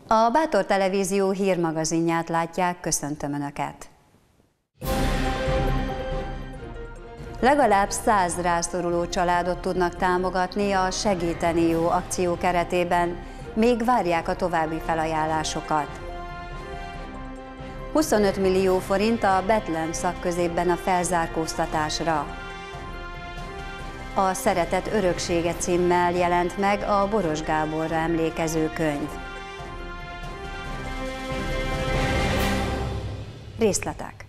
A Bátor Televízió hírmagazinját látják, köszöntöm Önöket! Legalább 100 rászoruló családot tudnak támogatni a Segíteni Jó akció keretében, még várják a további felajánlásokat. 25 millió forint a Betlehem szakközépben a felzárkóztatásra. A Szeretet öröksége címmel jelent meg a Boros Gáborra emlékező könyv. Részletek.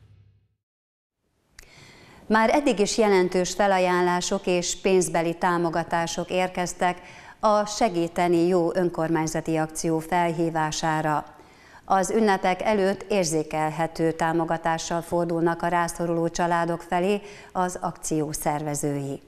Már eddig is jelentős felajánlások és pénzbeli támogatások érkeztek a Segíteni Jó önkormányzati akció felhívására. Az ünnepek előtt érzékelhető támogatással fordulnak a rászoruló családok felé az akció szervezői.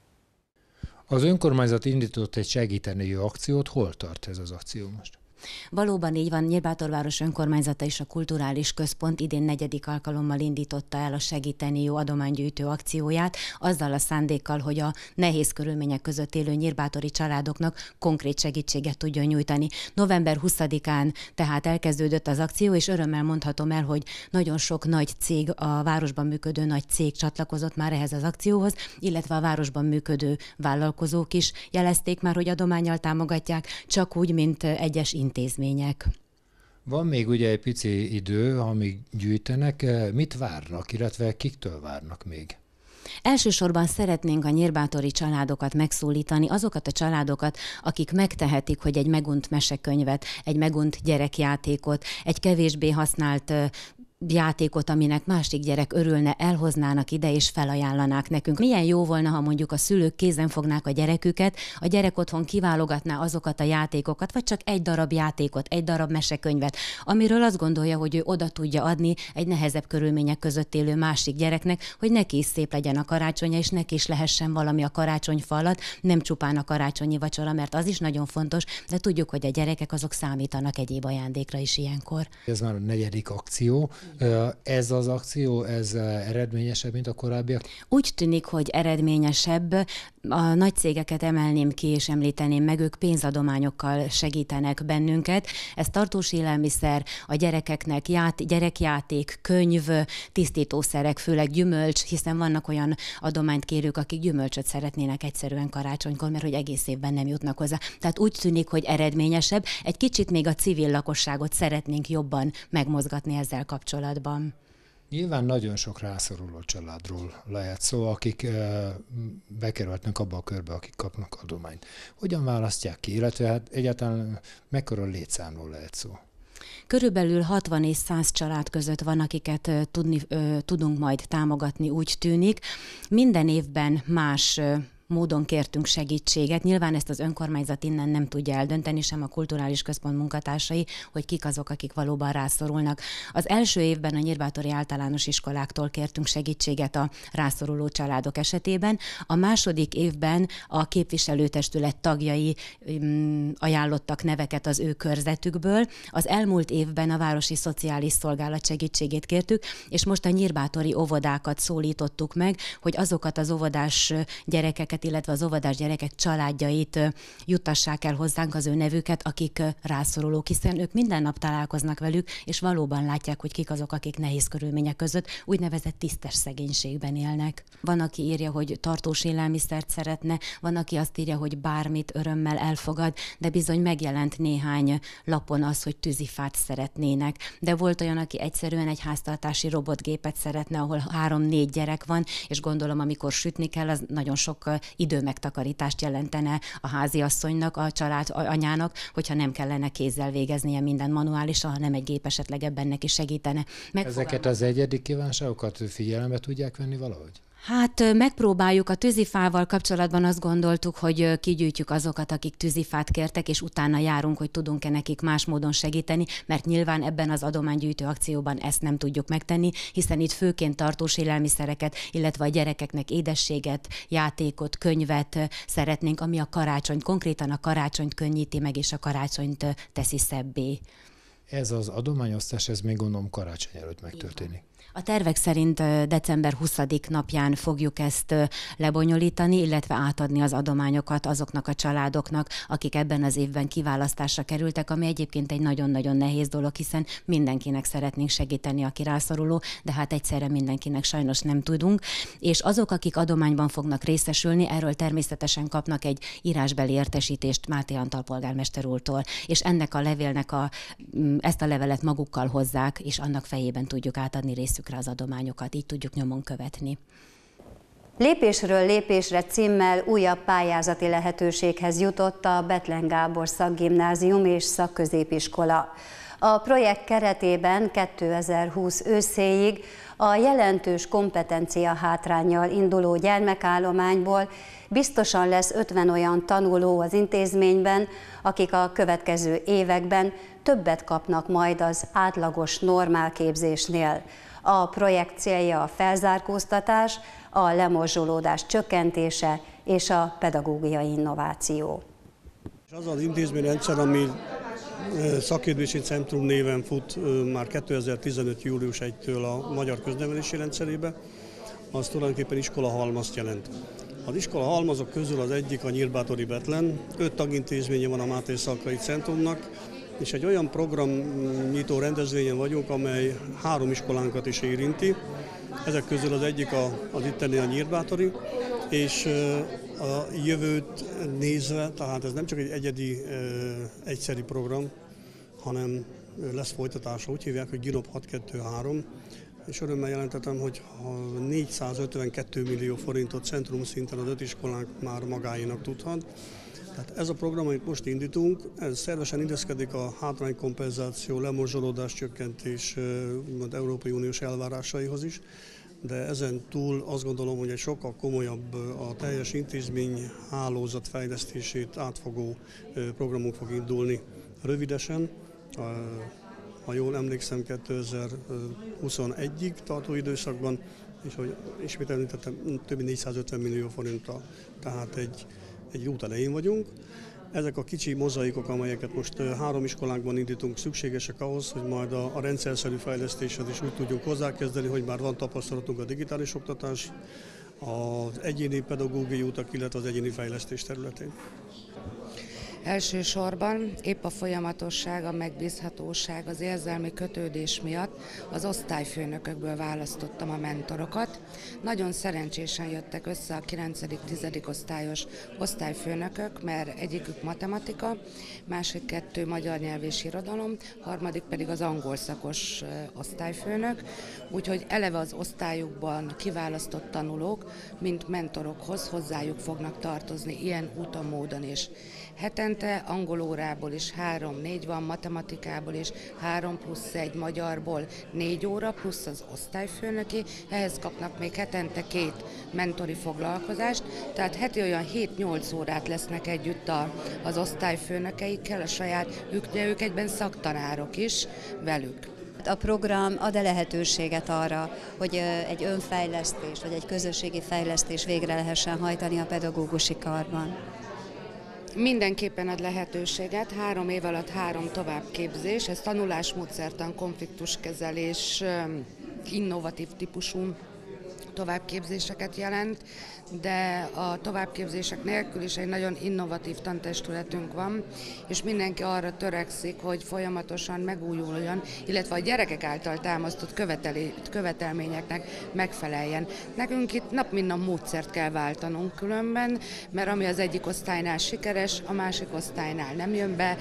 Az önkormányzat indított egy Segíteni Jó akciót, hol tart ez az akció most? Valóban így van, Nyírbátorváros önkormányzata és a Kulturális Központ idén 4. alkalommal indította el a Segíteni Jó adománygyűjtő akcióját, azzal a szándékkal, hogy a nehéz körülmények között élő nyírbátori családoknak konkrét segítséget tudjon nyújtani. November 20-án tehát elkezdődött az akció, és örömmel mondhatom el, hogy nagyon sok nagy cég, a városban működő nagy cég csatlakozott már ehhez az akcióhoz, illetve a városban működő vállalkozók is jelezték már, hogy adománnyal támogatják, csak úgy, mint egyes intézmények. Van még ugye egy pici idő, amíg gyűjtenek. Mit várnak, illetve kiktől várnak még? Elsősorban szeretnénk a nyírbátori családokat megszólítani, azokat a családokat, akik megtehetik, hogy egy megunt mesekönyvet, egy megunt gyerekjátékot, egy kevésbé használt játékot, aminek másik gyerek örülne, elhoznának ide és felajánlanák nekünk. Milyen jó volna, ha mondjuk a szülők kézen fognák a gyereküket, a gyerek otthon kiválogatná azokat a játékokat, vagy csak egy darab játékot, egy darab mesekönyvet, amiről azt gondolja, hogy ő oda tudja adni egy nehezebb körülmények között élő másik gyereknek, hogy neki is szép legyen a karácsonya, és neki is lehessen valami a karácsonyfa alatt, nem csupán a karácsonyi vacsora, mert az is nagyon fontos, de tudjuk, hogy a gyerekek azok számítanak egyéb ajándékra is ilyenkor. Ez már a 4. akció. Ez az akció, ez eredményesebb, mint a korábbiak? Úgy tűnik, hogy eredményesebb. A nagy cégeket emelném ki és említeném meg, ők pénzadományokkal segítenek bennünket. Ez tartós élelmiszer, a gyerekeknek gyerekjáték, könyv, tisztítószerek, főleg gyümölcs, hiszen vannak olyan adományt kérők, akik gyümölcsöt szeretnének egyszerűen karácsonykor, mert hogy egész évben nem jutnak hozzá. Tehát úgy tűnik, hogy eredményesebb. Egy kicsit még a civil lakosságot szeretnénk jobban megmozgatni ezzel kapcsolatban. Nyilván nagyon sok rászoruló családról lehet szó, akik bekerülhetnek abba a körbe, akik kapnak adományt. Hogyan választják ki, illetve hát egyáltalán mekkora létszámról lehet szó? Körülbelül 60 és 100 család között van, akiket tudunk majd támogatni, úgy tűnik. Minden évben más módon kértünk segítséget. Nyilván ezt az önkormányzat innen nem tudja eldönteni, sem a Kulturális Központ munkatársai, hogy kik azok, akik valóban rászorulnak. Az első évben a nyírbátori általános iskoláktól kértünk segítséget a rászoruló családok esetében. A második évben a képviselőtestület tagjai ajánlottak neveket az ő körzetükből. Az elmúlt évben a Városi Szociális Szolgálat segítségét kértük, és most a nyírbátori óvodákat szólítottuk meg, hogy azokat az óvodás gyerekeket, illetve az óvodás gyerekek családjait juttassák el hozzánk, az ő nevüket, akik rászorulók, hiszen ők minden nap találkoznak velük, és valóban látják, hogy kik azok, akik nehéz körülmények között úgynevezett tisztes szegénységben élnek. Van, aki írja, hogy tartós élelmiszert szeretne, van, aki azt írja, hogy bármit örömmel elfogad, de bizony megjelent néhány lapon az, hogy tűzifát szeretnének. De volt olyan, aki egyszerűen egy háztartási robotgépet szeretne, ahol 3-4 gyerek van, és gondolom, amikor sütni kell, az nagyon sok időmegtakarítást jelentene a háziasszonynak, a család anyának, hogyha nem kellene kézzel végeznie minden manuálisan, hanem egy gép esetleg ebben neki segítene. Ezeket az egyedi kívánságokat figyelembe tudják venni valahogy? Hát megpróbáljuk. A tűzifával kapcsolatban azt gondoltuk, hogy kigyűjtjük azokat, akik tűzifát kértek, és utána járunk, hogy tudunk-e nekik más módon segíteni, mert nyilván ebben az adománygyűjtő akcióban ezt nem tudjuk megtenni, hiszen itt főként tartós élelmiszereket, illetve a gyerekeknek édességet, játékot, könyvet szeretnénk, ami a karácsonyt, konkrétan a karácsonyt könnyíti meg, és a karácsonyt teszi szebbé. Ez az adományosztás, ez még gondolom karácsony előtt megtörténik. A tervek szerint december 20. napján fogjuk ezt lebonyolítani, illetve átadni az adományokat azoknak a családoknak, akik ebben az évben kiválasztásra kerültek, ami egyébként egy nagyon-nagyon nehéz dolog, hiszen mindenkinek szeretnénk segíteni, aki rászoruló, de hát egyszerre mindenkinek sajnos nem tudunk. És azok, akik adományban fognak részesülni, erről természetesen kapnak egy írásbeli értesítést Máté Antal polgármester úrtól, és ennek a levélnek ezt a levelet magukkal hozzák, és annak fejében tudjuk átadni részükre az adományokat, így tudjuk nyomon követni. Lépésről lépésre címmel újabb pályázati lehetőséghez jutott a Bethlen Gábor Szakgimnázium és Szakközépiskola. A projekt keretében 2020 őszéig a jelentős kompetencia hátránnyal induló gyermekállományból biztosan lesz 50 olyan tanuló az intézményben, akik a következő években többet kapnak majd az átlagos normálképzésnél. A projekt célja a felzárkóztatás, a lemorzsolódás csökkentése és a pedagógiai innováció. Az az intézményrendszer, ami Szakképzési Centrum néven fut már 2015. július 1-től a magyar köznevelési rendszerébe, az tulajdonképpen iskolahalmazt jelent. Az iskolahalmazok közül az egyik a Nyírbátori Bethlen, 5 tagintézménye van a Máté Szakkai Centrumnak, és egy olyan programnyitó rendezvényen vagyunk, amely 3 iskolánkat is érinti. Ezek közül az egyik az itteni a Nyírbátori, és a jövőt nézve, tehát ez nem csak egy egyedi, egyszeri program, hanem lesz folytatása. Úgy hívják, hogy GINOP 623, és örömmel jelentetem, hogy 452 millió forintot centrum szinten az 5 iskolánk már magáénak tudhat. Tehát ez a program, amit most indítunk, ez szervesen illeszkedik a hátránykompenzáció, lemorzsolódás csökkentés Európai Uniós elvárásaihoz is, de ezen túl azt gondolom, hogy egy sokkal komolyabb, a teljes intézmény hálózat fejlesztését átfogó programunk fog indulni rövidesen. Ha jól emlékszem, 2021-ig tartó időszakban, és hogy ismét említettem, több mint 450 millió forinttal, tehát egy út elején vagyunk. Ezek a kicsi mozaikok, amelyeket most 3 iskolánkban indítunk, szükségesek ahhoz, hogy majd a rendszerszerű fejlesztéshez is úgy tudjunk hozzákezdeni, hogy már van tapasztalatunk a digitális oktatás, az egyéni pedagógiai utak, illetve az egyéni fejlesztés területén. Elsősorban épp a folyamatosság, a megbízhatóság, az érzelmi kötődés miatt az osztályfőnökökből választottam a mentorokat. Nagyon szerencsésen jöttek össze a 9.-10. osztályos osztályfőnökök, mert egyikük matematika, másik 2 magyar nyelv és irodalom, harmadik pedig az angol szakos osztályfőnök, úgyhogy eleve az osztályukban kiválasztott tanulók, mint mentorokhoz hozzájuk fognak tartozni ilyen úton, módon is. Hetente angol órából is 3-4 van, matematikából is 3+1, magyarból 4 óra, plusz az osztályfőnöki, ehhez kapnak még hetente 2 mentori foglalkozást, tehát heti olyan 7-8 órát lesznek együtt az osztályfőnökeikkel, a saját, ők egyben szaktanárok is velük. A program ad-e lehetőséget arra, hogy egy önfejlesztés vagy egy közösségi fejlesztés végre lehessen hajtani a pedagógusi karban? Mindenképpen ad lehetőséget, 3 év alatt 3 továbbképzés, ez tanulásmódszertan, konfliktuskezelés, innovatív típusú továbbképzéseket jelent, de a továbbképzések nélkül is egy nagyon innovatív tantestületünk van, és mindenki arra törekszik, hogy folyamatosan megújuljon, illetve a gyerekek által támasztott követelményeknek megfeleljen. Nekünk itt nap mint nap módszert kell váltanunk különben, mert ami az egyik osztálynál sikeres, a másik osztálynál nem jön be.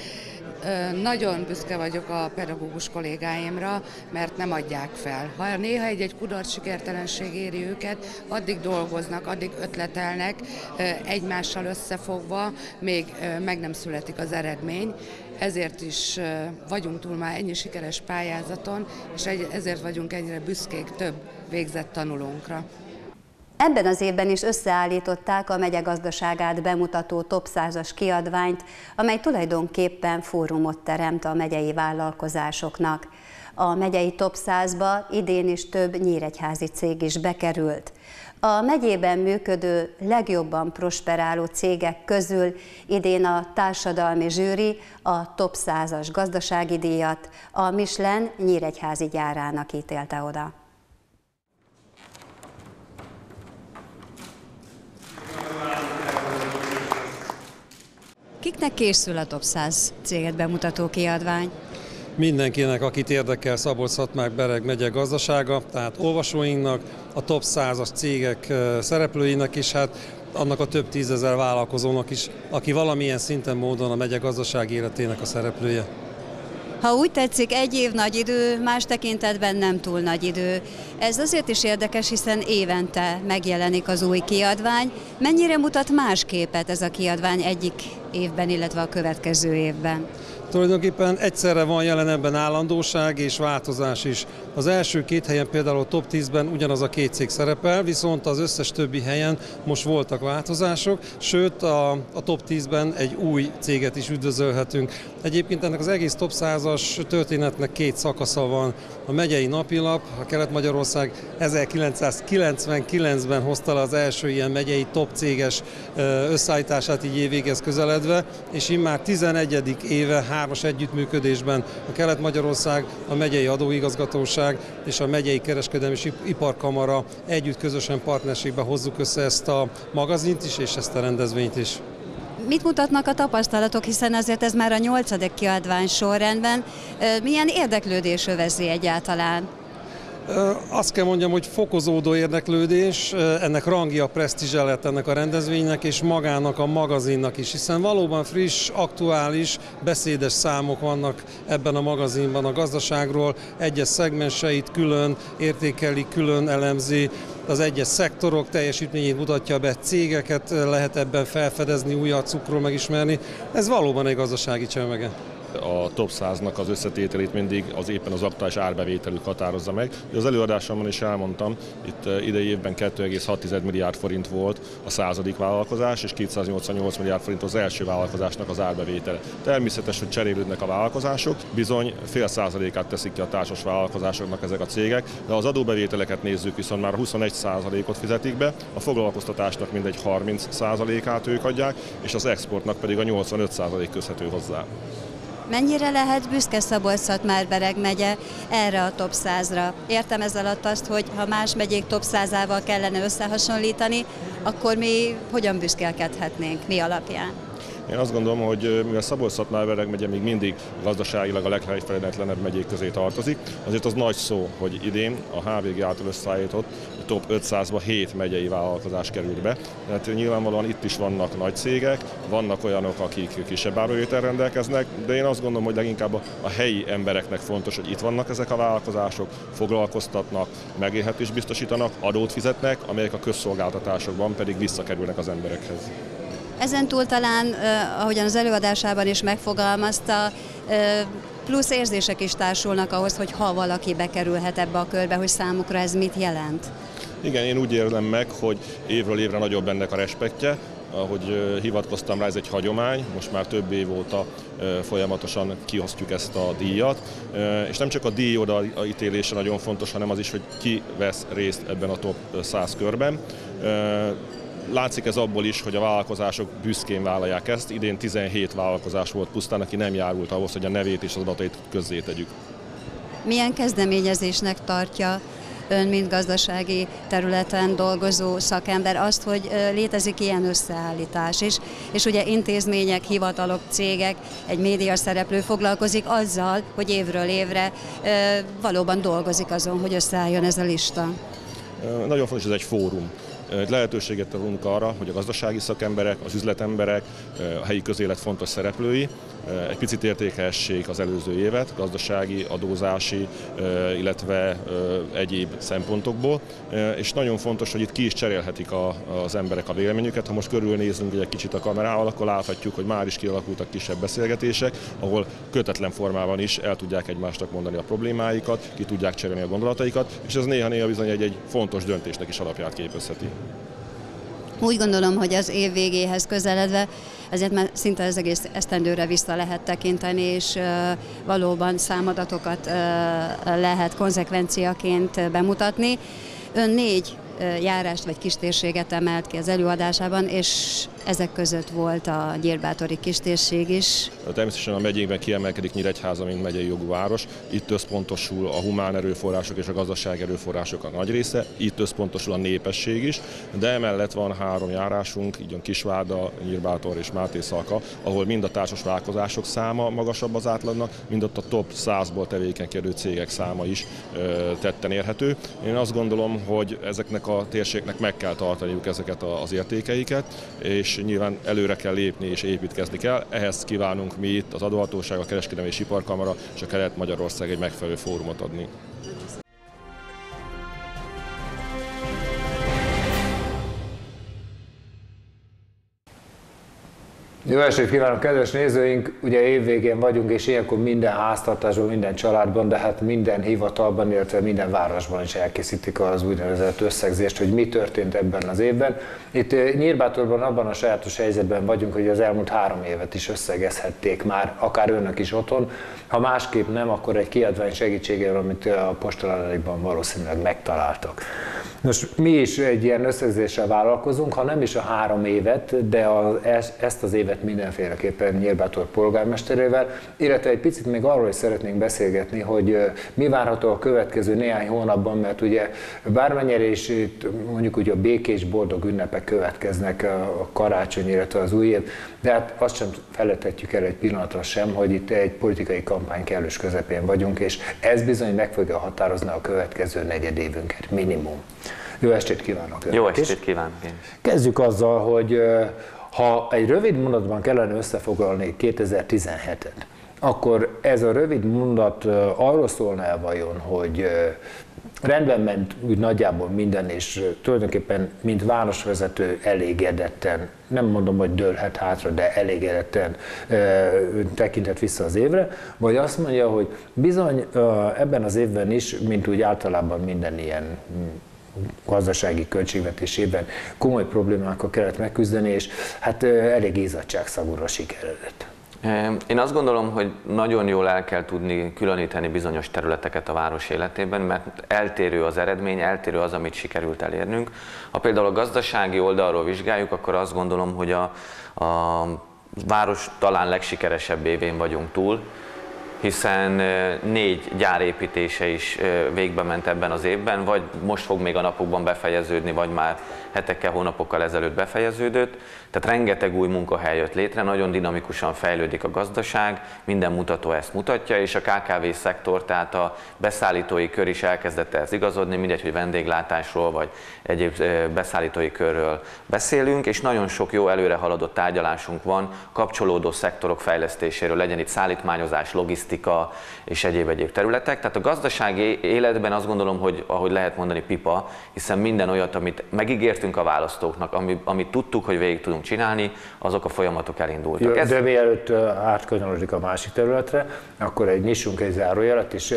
Nagyon büszke vagyok a pedagógus kollégáimra, mert nem adják fel. Ha néha egy kudarc sikertelenség éri őket, addig dolgoznak, addig ötletelnek, egymással összefogva, még meg nem születik az eredmény. Ezért is vagyunk túl már ennyi sikeres pályázaton, és ezért vagyunk ennyire büszkék több végzett tanulónkra. Ebben az évben is összeállították a megye gazdaságát bemutató Top 100-as kiadványt, amely tulajdonképpen fórumot teremt a megyei vállalkozásoknak. A megyei Top 100-ba idén is több nyíregyházi cég is bekerült. A megyében működő, legjobban prosperáló cégek közül idén a társadalmi zsűri a Top 100-as gazdasági díjat a Michelin nyíregyházi gyárának ítélte oda. Kiknek készül a Top 100 céget bemutató kiadvány? Mindenkinek, akit érdekel Szabolcs-Szatmár-Bereg megye gazdasága, tehát olvasóinknak, a Top 100-as cégek szereplőinek is, hát annak a több tízezer vállalkozónak is, aki valamilyen szinten módon a megye gazdasági életének a szereplője. Ha úgy tetszik, egy év nagy idő, más tekintetben nem túl nagy idő. Ez azért is érdekes, hiszen évente megjelenik az új kiadvány. Mennyire mutat más képet ez a kiadvány egyik évben, illetve a következő évben? Tulajdonképpen egyszerre van jelen ebben állandóság és változás is. Az első 2 helyen például a top 10-ben ugyanaz a 2 cég szerepel, viszont az összes többi helyen most voltak változások, sőt a top 10-ben egy új céget is üdvözölhetünk. Egyébként ennek az egész top 100-as történetnek 2 szakasza van. A megyei napilap, a Kelet-Magyarország 1999-ben hozta le az első ilyen megyei top céges összeállítását, így évvégez közeledve, és immár 11. éve 3-as együttműködésben a Kelet-Magyarország, a megyei adóigazgatóság és a megyei kereskedelmi és iparkamara együtt közösen partnerségben hozzuk össze ezt a magazint is és ezt a rendezvényt is. Mit mutatnak a tapasztalatok, hiszen azért ez már a 8. kiadvány sorrendben. Milyen érdeklődés övezi egyáltalán? Azt kell mondjam, hogy fokozódó érdeklődés, ennek rangja, presztízse lett ennek a rendezvénynek és magának a magazinnak is, hiszen valóban friss, aktuális, beszédes számok vannak ebben a magazinban a gazdaságról, egyes szegmenseit külön értékeli, külön elemzi, az egyes szektorok teljesítményét mutatja be, cégeket lehet ebben felfedezni, új arcukról megismerni. Ez valóban egy gazdasági csemege. A top 100-nak az összetételét mindig éppen az aktuális árbevételük határozza meg. Az előadásomban is elmondtam, itt idei évben 2,6 milliárd forint volt a 100. vállalkozás, és 288 milliárd forint az első vállalkozásnak az árbevétele. Természetes, hogy cserélődnek a vállalkozások, bizony fél százalékát teszik ki a társas vállalkozásoknak ezek a cégek, de az adóbevételeket nézzük, viszont már 21%-ot fizetik be, a foglalkoztatásnak mindegy 30%-át ők adják, és az exportnak pedig a 85% köthető hozzá. Mennyire lehet büszke Szabolcs-Szatmár-Bereg megye erre a top 100-ra? Értem ez alatt azt, hogy ha más megyék top 100-ával kellene összehasonlítani, akkor mi hogyan büszkélkedhetnénk, mi alapján? Én azt gondolom, hogy mivel Szabolcs-Szatmár-Bereg megye még mindig gazdaságilag a legfejletlenebb megyék közé tartozik, azért az nagy szó, hogy idén a HVG által összeállított top 500-ba 7 megyei vállalkozás került be. Tehát nyilvánvalóan itt is vannak nagy cégek, vannak olyanok, akik kisebb árbevétellel rendelkeznek, de én azt gondolom, hogy leginkább a helyi embereknek fontos, hogy itt vannak ezek a vállalkozások, foglalkoztatnak, megélhetést biztosítanak, adót fizetnek, amelyek a közszolgáltatásokban pedig visszakerülnek az emberekhez. Ezen túl talán, ahogyan az előadásában is megfogalmazta, plusz érzések is társulnak ahhoz, hogy ha valaki bekerülhet ebbe a körbe, hogy számukra ez mit jelent? Igen, én úgy érzem meg, hogy évről évre nagyobb ennek a respektje, ahogy hivatkoztam rá, ez egy hagyomány, most már több év óta folyamatosan kiosztjuk ezt a díjat, és nem csak a díj odaítélése nagyon fontos, hanem az is, hogy ki vesz részt ebben a top 100 körben. Látszik ez abból is, hogy a vállalkozások büszkén vállalják ezt. Idén 17 vállalkozás volt pusztán, aki nem járult ahhoz, hogy a nevét és az adatait közzétegyük. Milyen kezdeményezésnek tartja ön, mint gazdasági területen dolgozó szakember azt, hogy létezik ilyen összeállítás is, és ugye intézmények, hivatalok, cégek, egy média szereplő foglalkozik azzal, hogy évről évre valóban dolgozik azon, hogy összeálljon ez a lista? Nagyon fontos, ez egy fórum. Lehetőséget adunk arra, hogy a gazdasági szakemberek, az üzletemberek, a helyi közélet fontos szereplői egy picit értékelhessék az előző évet, gazdasági, adózási, illetve egyéb szempontokból, és nagyon fontos, hogy itt ki is cserélhetik az emberek a véleményüket. Ha most körülnézünk egy kicsit a kamerával, akkor láthatjuk, hogy már is kialakultak kisebb beszélgetések, ahol kötetlen formában is el tudják egymásnak mondani a problémáikat, ki tudják cserélni a gondolataikat, és ez néha-néha bizony egy fontos döntésnek is alapját képezheti. Úgy gondolom, hogy az év végéhez közeledve, ezért már szinte az egész esztendőre vissza lehet tekinteni, és valóban számadatokat lehet konzekvenciaként bemutatni. Ön 4 járást vagy kistérséget emelt ki az előadásában, és ezek között volt a nyírbátori kistérség is. Természetesen a megyénkben kiemelkedik Nyíregyháza, mint megyei jogú város. Itt összpontosul a humán erőforrások és a gazdasági erőforrások a nagy része, itt összpontosul a népesség is, de emellett van 3 járásunk, így a Kisvárda, Nyírbátor és Mátészalka, ahol mind a társas vállalkozások száma magasabb az átlagnak, mind ott a top 100-ból tevékenykedő cégek száma is tetten érhető. Én azt gondolom, hogy ezeknek a térségeknek meg kell tartaniuk ezeket az értékeiket, és nyilván előre kell lépni és építkezni kell. Ehhez kívánunk mi itt az adóhatóság, a Kereskedelmi és Iparkamara és a Kelet-Magyarország egy megfelelő fórumot adni. Jó estét kívánok, kedves nézőink! Ugye évvégén vagyunk, és ilyenkor minden háztartásban, minden családban, de hát minden hivatalban, illetve minden városban is elkészítik az úgynevezett összegzést, hogy mi történt ebben az évben. Itt Nyírbátorban abban a sajátos helyzetben vagyunk, hogy az elmúlt 3 évet is összegezhették már, akár önök is otthon. Ha másképp nem, akkor egy kiadvány segítségével, amit a postaládékban valószínűleg megtaláltak. Most mi is egy ilyen összegzéssel vállalkozunk, ha nem is a 3 évet, de ezt az évet mindenféleképpen Nyírbátor polgármesterével, illetve egy picit még arról is szeretnénk beszélgetni, hogy mi várható a következő néhány hónapban, mert ugye bármennyire is itt mondjuk úgy a békés, boldog ünnepek következnek, a karácsony, illetve az új év, de hát azt sem feledhetjük el egy pillanatra sem, hogy itt egy politikai kampány kellős közepén vagyunk, és ez bizony meg fogja határozni a következő negyedévünket, minimum. Jó estét kívánok! Jó estét kívánok! Kezdjük azzal, hogy ha egy rövid mondatban kellene összefoglalni 2017-et, akkor ez a rövid mondat arról szólna el vajon, hogy rendben ment úgy nagyjából minden, és tulajdonképpen mint városvezető elégedetten, nem mondom, hogy dőlhet hátra, de elégedetten tekinthet vissza az évre, vagy azt mondja, hogy bizony ebben az évben is, mint úgy általában minden ilyen gazdasági költségvetésében komoly problémákkal kellett megküzdeni, és hát elég izzadságszagúra sikeredett. Én azt gondolom, hogy nagyon jól el kell tudni különíteni bizonyos területeket a város életében, mert eltérő az eredmény, eltérő az, amit sikerült elérnünk. Ha például a gazdasági oldalról vizsgáljuk, akkor azt gondolom, hogy a város talán legsikeresebb évén vagyunk túl, hiszen 4 gyárépítése is végbe ment ebben az évben, vagy most fog még a napokban befejeződni, vagy már hetekkel, hónapokkal ezelőtt befejeződött. Tehát rengeteg új munkahely jött létre, nagyon dinamikusan fejlődik a gazdaság, minden mutató ezt mutatja, és a KKV szektor, tehát a beszállítói kör is elkezdett ezt igazodni, mindegy, hogy vendéglátásról vagy egyéb beszállítói körről beszélünk, és nagyon sok jó előre haladott tárgyalásunk van kapcsolódó szektorok fejlesztéséről, legyen itt szállítmányozás, logisztika és egyéb területek. Tehát a gazdasági életben azt gondolom, hogy ahogy lehet mondani, pipa, hiszen minden olyat, amit megígértünk a választóknak, amit tudtuk, hogy végig tudunk csinálni, azok a folyamatok elindultak. Jó, de mielőtt átkanyarodik a másik területre, akkor nyissunk egy zárójelet, és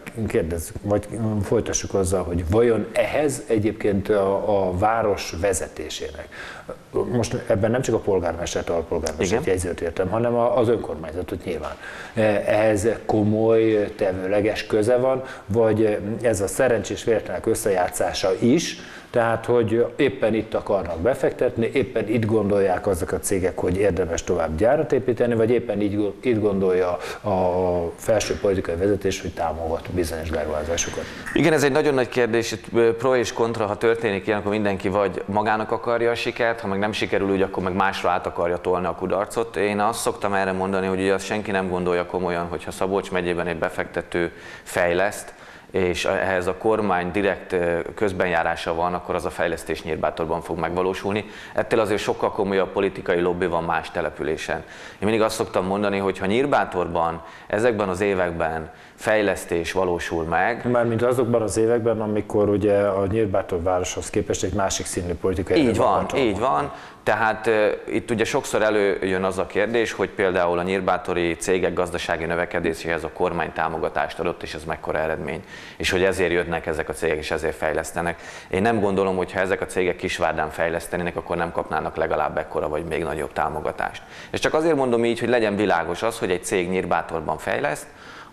folytassuk azzal, hogy vajon ehhez egyébként a város vezetésének, most ebben nem csak a polgármestert, alpolgármestert jegyzőt értem, hanem az önkormányzatot nyilván. Ehhez komoly, tevőleges köze van, vagy ez a szerencsés véletlenek összejátszása is, tehát, hogy éppen itt akarnak befektetni, éppen itt gondolják azok a cégek, hogy érdemes tovább gyárat építeni, vagy éppen itt gondolja a felső politikai vezetés, hogy támogat bizonyos beruházásokat. Igen, ez egy nagyon nagy kérdés, itt pro és kontra, ha történik ilyen, akkor mindenki vagy magának akarja a sikert, ha meg nem sikerül úgy, akkor meg másra át akarja tolni a kudarcot. Én azt szoktam erre mondani, hogy ugye azt senki nem gondolja komolyan, hogyha Szabolcs megyében egy befektető fejleszt, és ehhez a kormány direkt közbenjárása van, akkor az a fejlesztés Nyírbátorban fog megvalósulni. Ettől azért sokkal komolyabb politikai lobby van más településen. Én mindig azt szoktam mondani, hogy ha Nyírbátorban ezekben az években fejlesztés valósul meg. Mármint azokban az években, amikor ugye a Nyírbátor városhoz képest egy másik színű politikai így van. Tehát itt ugye sokszor előjön az a kérdés, hogy például a nyírbátori cégek gazdasági növekedéséhez a kormány támogatást adott, és ez mekkora eredmény. És hogy ezért jönnek ezek a cégek, és ezért fejlesztenek. Én nem gondolom, hogy ha ezek a cégek Kisvárdán fejlesztenének, akkor nem kapnának legalább ekkora vagy még nagyobb támogatást. És csak azért mondom így, hogy legyen világos az, hogy egy cég Nyírbátorban fejleszt,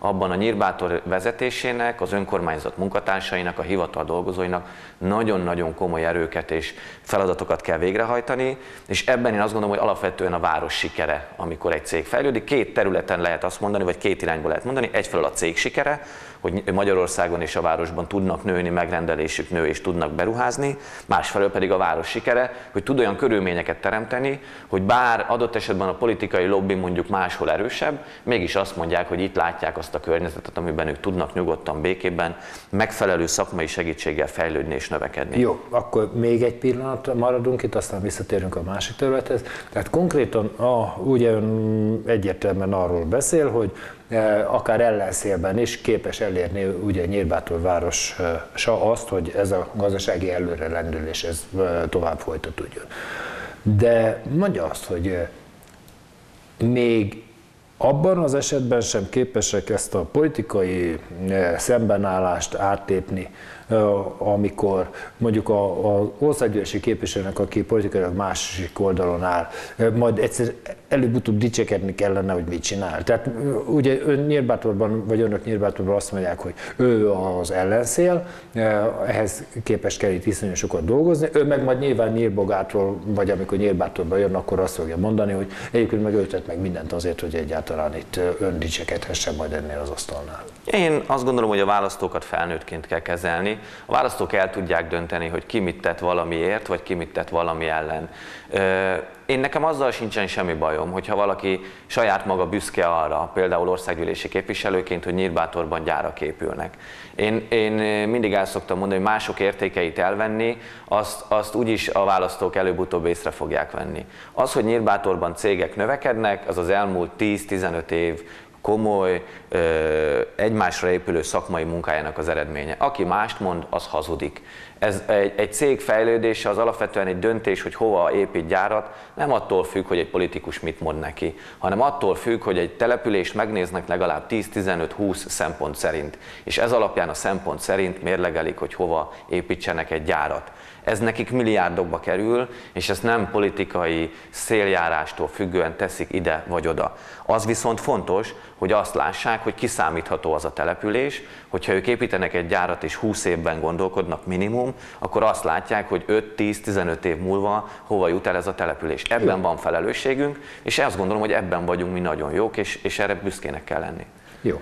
abban a Nyírbátor vezetésének, az önkormányzat munkatársainak, a hivatal dolgozóinak nagyon-nagyon komoly erőket és feladatokat kell végrehajtani, és ebben én azt gondolom, hogy alapvetően a város sikere, amikor egy cég fejlődik. Két területen lehet azt mondani, vagy két irányból lehet mondani. Egyfelől a cég sikere, hogy Magyarországon és a városban tudnak nőni, megrendelésük nő és tudnak beruházni, másfelől pedig a város sikere, hogy tud olyan körülményeket teremteni, hogy bár adott esetben a politikai lobby mondjuk máshol erősebb, mégis azt mondják, hogy itt látják azt a környezetet, amiben ők tudnak nyugodtan, békében, megfelelő szakmai segítséggel fejlődni és növekedni. Jó, akkor még egy pillanat maradunk itt, aztán visszatérünk a másik területhez. Tehát konkrétan ugye ön egyértelműen arról beszél, hogy akár ellenszélben is képes elérni ugye Nyírbátor városa azt, hogy ez a gazdasági előrelendülés ez tovább folytatódjon. De mondja azt, hogy még abban az esetben sem képesek ezt a politikai szembenállást áttépni, amikor mondjuk az országgyűlési képviselőnek, aki politikailag másik oldalon áll, majd egyszer előbb-utóbb dicsekedni kellene, hogy mit csinál. Tehát ugye ön Nyírbátorban, vagy önök Nyírbátorban azt mondják, hogy ő az ellenszél, ehhez képes kell itt iszonyú sokat dolgozni, ő meg majd nyilván Nyírbogátról, vagy amikor Nyírbátorban jön, akkor azt fogja mondani, hogy egyébként meg ő tett meg mindent azért, hogy egyáltalán itt ön dicsekedhessen majd ennél az asztalnál. Én azt gondolom, hogy a választókat felnőttként kell kezelni. A választók el tudják dönteni, hogy ki mit tett valamiért, vagy ki mit tett valami ellen. Én nekem azzal sincsen semmi bajom, hogyha valaki saját maga büszke arra, például országgyűlési képviselőként, hogy Nyírbátorban gyárak épülnek. Én mindig el szoktam mondani, hogy mások értékeit elvenni, azt úgyis a választók előbb-utóbb észre fogják venni. Az, hogy Nyírbátorban cégek növekednek, az elmúlt 10-15 év komoly, egymásra épülő szakmai munkájának az eredménye. Aki mást mond, az hazudik. Egy cég fejlődése az alapvetően egy döntés, hogy hova épít gyárat, nem attól függ, hogy egy politikus mit mond neki, hanem attól függ, hogy egy települést megnéznek legalább 10-15-20 szempont szerint, és ez alapján a szempont szerint mérlegelik, hogy hova építsenek egy gyárat. Ez nekik milliárdokba kerül, és ezt nem politikai széljárástól függően teszik ide vagy oda. Az viszont fontos, hogy azt lássák, hogy kiszámítható az a település, hogyha ők építenek egy gyárat és 20 évben gondolkodnak minimum, akkor azt látják, hogy 5-10-15 év múlva hova jut el ez a település. Ebben van felelősségünk, és azt gondolom, hogy ebben vagyunk mi nagyon jók, és erre büszkének kell lenni. Jó.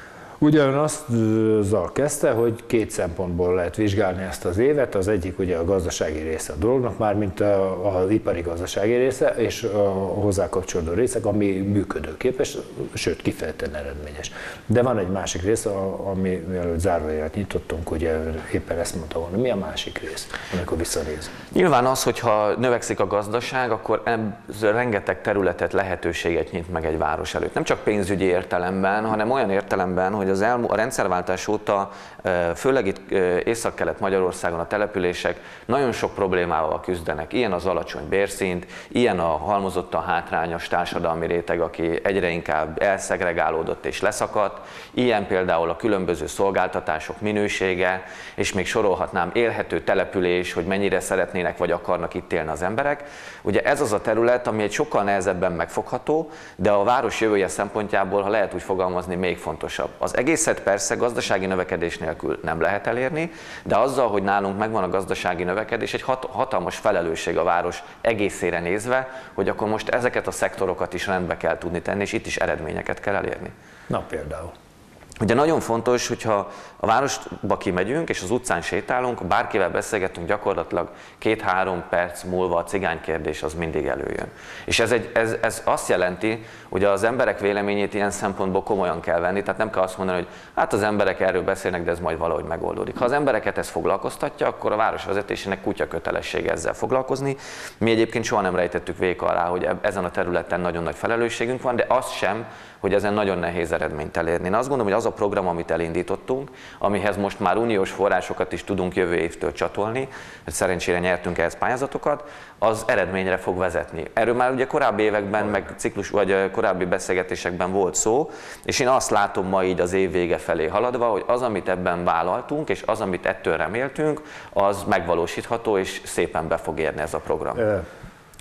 Ugyan azzal kezdte, hogy két szempontból lehet vizsgálni ezt az évet, az egyik ugye a gazdasági része a dolognak, mármint az ipari gazdasági része, és a hozzá kapcsolódó részek, ami működőképes, sőt kifejezetten eredményes. De van egy másik része, ami mielőtt zárójelet nyitottunk, ugye éppen ezt mondta volna. Mi a másik rész, amikor visszanéz? Nyilván az, hogyha növekszik a gazdaság, akkor rengeteg területet, lehetőséget nyit meg egy város előtt. Nem csak pénzügyi értelemben, hanem olyan értelemben, hogy a rendszerváltás óta, főleg itt Észak-Kelet-Magyarországon a települések nagyon sok problémával küzdenek. Ilyen az alacsony bérszint, ilyen a halmozottan hátrányos társadalmi réteg, aki egyre inkább elszegregálódott és leszakadt, ilyen például a különböző szolgáltatások minősége, és még sorolhatnám élhető település, hogy mennyire szeretnének vagy akarnak itt élni az emberek. Ugye ez az a terület, ami egy sokkal nehezebben megfogható, de a város jövője szempontjából, ha lehet úgy fogalmazni, még fontosabb. Az egészet persze gazdasági növekedés nélkül nem lehet elérni, de azzal, hogy nálunk megvan a gazdasági növekedés, egy hatalmas felelősség a város egészére nézve, hogy akkor most ezeket a szektorokat is rendbe kell tudni tenni, és itt is eredményeket kell elérni. Na például. Ugye nagyon fontos, hogyha a városba kimegyünk, és az utcán sétálunk, bárkivel beszélgetünk, gyakorlatilag 2-3 perc múlva a cigánykérdés az mindig előjön. És ez azt jelenti, hogy az emberek véleményét ilyen szempontból komolyan kell venni, tehát nem kell azt mondani, hogy hát az emberek erről beszélnek, de ez majd valahogy megoldódik. Ha az embereket ez foglalkoztatja, akkor a városvezetésének kutya kötelessége ezzel foglalkozni. Mi egyébként soha nem rejtettük véka alá, hogy ezen a területen nagyon nagy felelősségünk van, de az sem, hogy ezen nagyon nehéz eredményt elérni. Én azt gondolom, hogy az a program, amit elindítottunk, amihez most már uniós forrásokat is tudunk jövő évtől csatolni, szerencsére nyertünk ehhez pályázatokat, az eredményre fog vezetni. Erről már ugye korábbi években, meg vagy korábbi beszélgetésekben volt szó, és én azt látom ma így az év vége felé haladva, hogy az, amit ebben vállaltunk, és az, amit ettől reméltünk, az megvalósítható, és szépen be fog érni ez a program.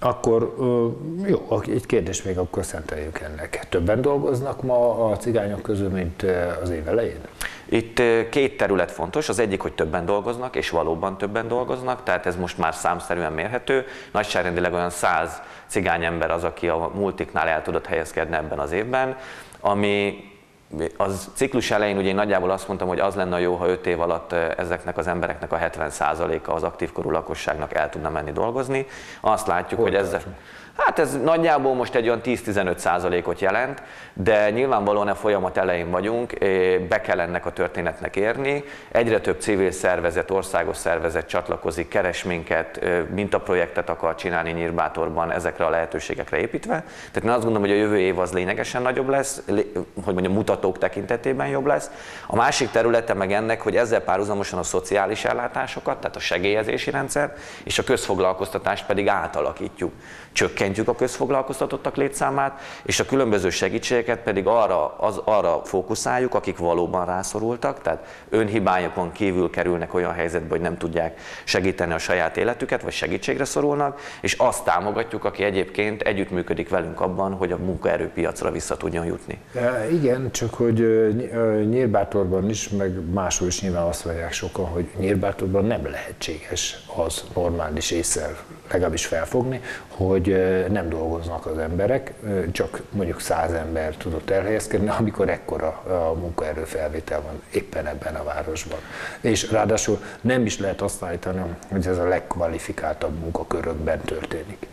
Akkor jó, egy kérdés még akkor szenteljük ennek. Többen dolgoznak ma a cigányok közül, mint az év elején? Itt két terület fontos, az egyik, hogy többen dolgoznak, és valóban többen dolgoznak, tehát ez most már számszerűen mérhető. Nagyságrendileg olyan 100 cigány ember az, aki a multiknál el tudott helyezkedni ebben az évben, ami az ciklus elején ugye én nagyjából azt mondtam, hogy az lenne jó, ha 5 év alatt ezeknek az embereknek a 70%-a az aktív korú lakosságnak el tudna menni dolgozni. Azt látjuk, hogy ezzel... Hát ez nagyjából most egy olyan 10-15%-ot jelent, de nyilvánvalóan a folyamat elején vagyunk, be kell ennek a történetnek érni. Egyre több civil szervezet, országos szervezet csatlakozik, keres minket, mintaprojektet akar csinálni Nyírbátorban ezekre a lehetőségekre építve. Tehát én azt gondolom, hogy a jövő év az lényegesen nagyobb lesz, hogy mondjam, mutatók tekintetében jobb lesz. A másik területe meg ennek, hogy ezzel párhuzamosan a szociális ellátásokat, tehát a segélyezési rendszer és a közfoglalkoztatást pedig átalakítjuk. Csökkentjük a közfoglalkoztatottak létszámát, és a különböző segítségeket pedig arra fókuszáljuk, akik valóban rászorultak, tehát önhibájukon kívül kerülnek olyan helyzetbe, hogy nem tudják segíteni a saját életüket, vagy segítségre szorulnak, és azt támogatjuk, aki egyébként együttműködik velünk abban, hogy a munkaerőpiacra vissza tudjon jutni. Igen, csak hogy Nyírbátorban is, meg máshol is nyilván azt várják sokan, hogy Nyírbátorban nem lehetséges az normális ésszel legalábbis felfogni, hogy nem dolgoznak az emberek, csak mondjuk 100 ember tudott elhelyezkedni, amikor ekkora a munkaerőfelvétel van éppen ebben a városban. És ráadásul nem is lehet azt állítani, hogy ez a legkvalifikáltabb munkakörökben történik.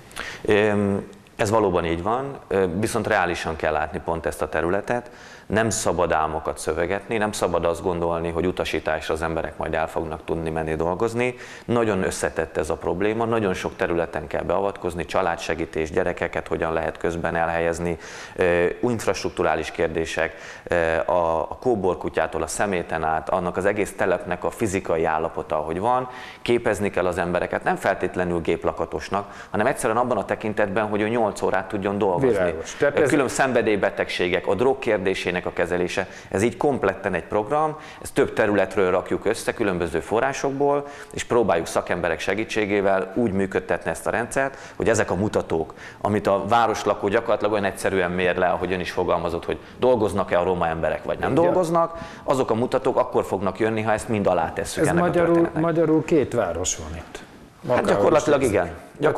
Ez valóban így van, viszont reálisan kell látni pont ezt a területet. Nem szabad álmokat szövegetni, nem szabad azt gondolni, hogy utasításra az emberek majd el fognak tudni menni dolgozni. Nagyon összetett ez a probléma, nagyon sok területen kell beavatkozni, családsegítés, gyerekeket hogyan lehet közben elhelyezni, infrastrukturális kérdések, a kóborkutyától a szeméten át, annak az egész telepnek a fizikai állapota, ahogy van, képezni kell az embereket, nem feltétlenül géplakatosnak, hanem egyszerűen abban a tekintetben, hogy ő 8 órát tudjon dolgozni. Külön szenvedélybetegségek, a drog kérdésének a kezelése. Ez így kompletten egy program, ezt több területről rakjuk össze, különböző forrásokból, és próbáljuk szakemberek segítségével úgy működtetni ezt a rendszert, hogy ezek a mutatók, amit a városlakó gyakorlatilag olyan egyszerűen mér le, ahogy ön is fogalmazott, hogy dolgoznak-e a roma emberek, vagy nem dolgoznak, azok a mutatók akkor fognak jönni, ha ezt mind alátesszük ennek a történetnek. Magyarul 2 város van itt. Hát gyakorlatilag igen.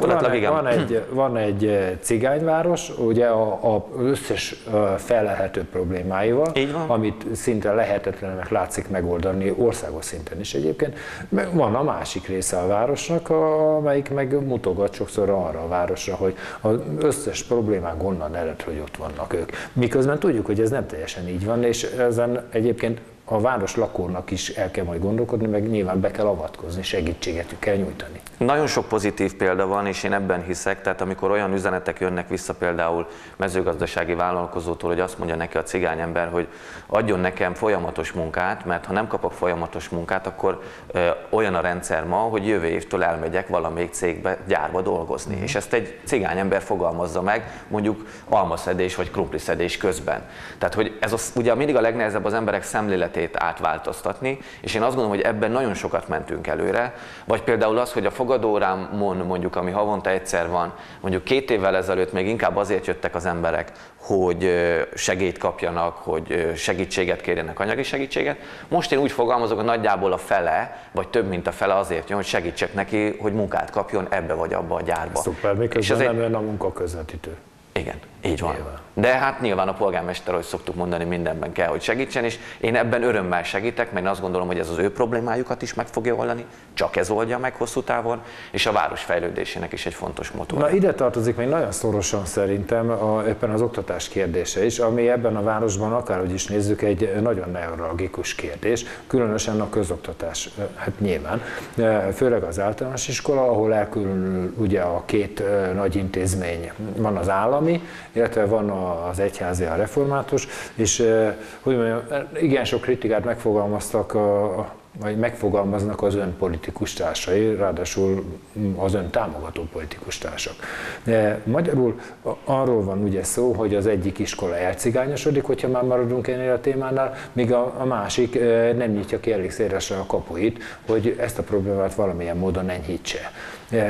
Van egy cigányváros, ugye az összes fellelhető problémáival, amit szinte lehetetlenek látszik megoldani országos szinten is egyébként. Van a másik része a városnak, amelyik meg mutogat sokszor arra a városra, hogy az összes problémák onnan ered, hogy ott vannak ők. Miközben tudjuk, hogy ez nem teljesen így van, és ezen egyébként a város lakónak is el kell majd gondolkodni, meg nyilván be kell avatkozni, segítséget kell nyújtani. Nagyon sok pozitív példa van, és én ebben hiszek, tehát amikor olyan üzenetek jönnek vissza például mezőgazdasági vállalkozótól, hogy azt mondja neki a cigányember, hogy adjon nekem folyamatos munkát, mert ha nem kapok folyamatos munkát, akkor olyan a rendszer ma, hogy jövő évtől elmegyek valamelyik cégbe, gyárba dolgozni. És ezt egy cigányember fogalmazza meg, mondjuk almaszedés vagy krumpliszedés közben. Tehát, hogy ez ugye mindig a legnehezebb az emberek szemléletét átváltoztatni, és én azt gondolom, hogy ebben nagyon sokat mentünk előre, vagy például az, hogy a fogadórámon mondjuk, ami havonta egyszer van, mondjuk 2 évvel ezelőtt még inkább azért jöttek az emberek, hogy segélyt kapjanak, hogy segítséget kérjenek, anyagi segítséget. Most én úgy fogalmazok, hogy nagyjából a fele, vagy több mint a fele azért jön, hogy segítsek neki, hogy munkát kapjon ebbe vagy abba a gyárba. Szuper, miközben nem ön a munkaközvetítő. Igen, így van. Nyilván. De hát nyilván a polgármester, ahogy szoktuk mondani, mindenben kell, hogy segítsen, és én ebben örömmel segítek, mert azt gondolom, hogy ez az ő problémájukat is meg fogja oldani, csak ez oldja meg hosszú távon, és a város fejlődésének is egy fontos motor. Na, ide tartozik még nagyon szorosan szerintem éppen az oktatás kérdése is, ami ebben a városban, akárhogy is nézzük, egy nagyon neuralgikus kérdés, különösen a közoktatás, hát nyilván, főleg az általános iskola, ahol elkülönül ugye a 2 nagy intézmény, van az állami, illetve van az egyházi, a református, és hogy mondjam, igen sok kritikát megfogalmaztak, vagy megfogalmaznak az ön politikus társai, ráadásul az ön támogató politikus társak. De magyarul arról van ugye szó, hogy az egyik iskola elcigányosodik, hogyha már maradunk ennél a témánál, míg a másik nem nyitja ki elég szélesre a kapuit, hogy ezt a problémát valamilyen módon enyhítse.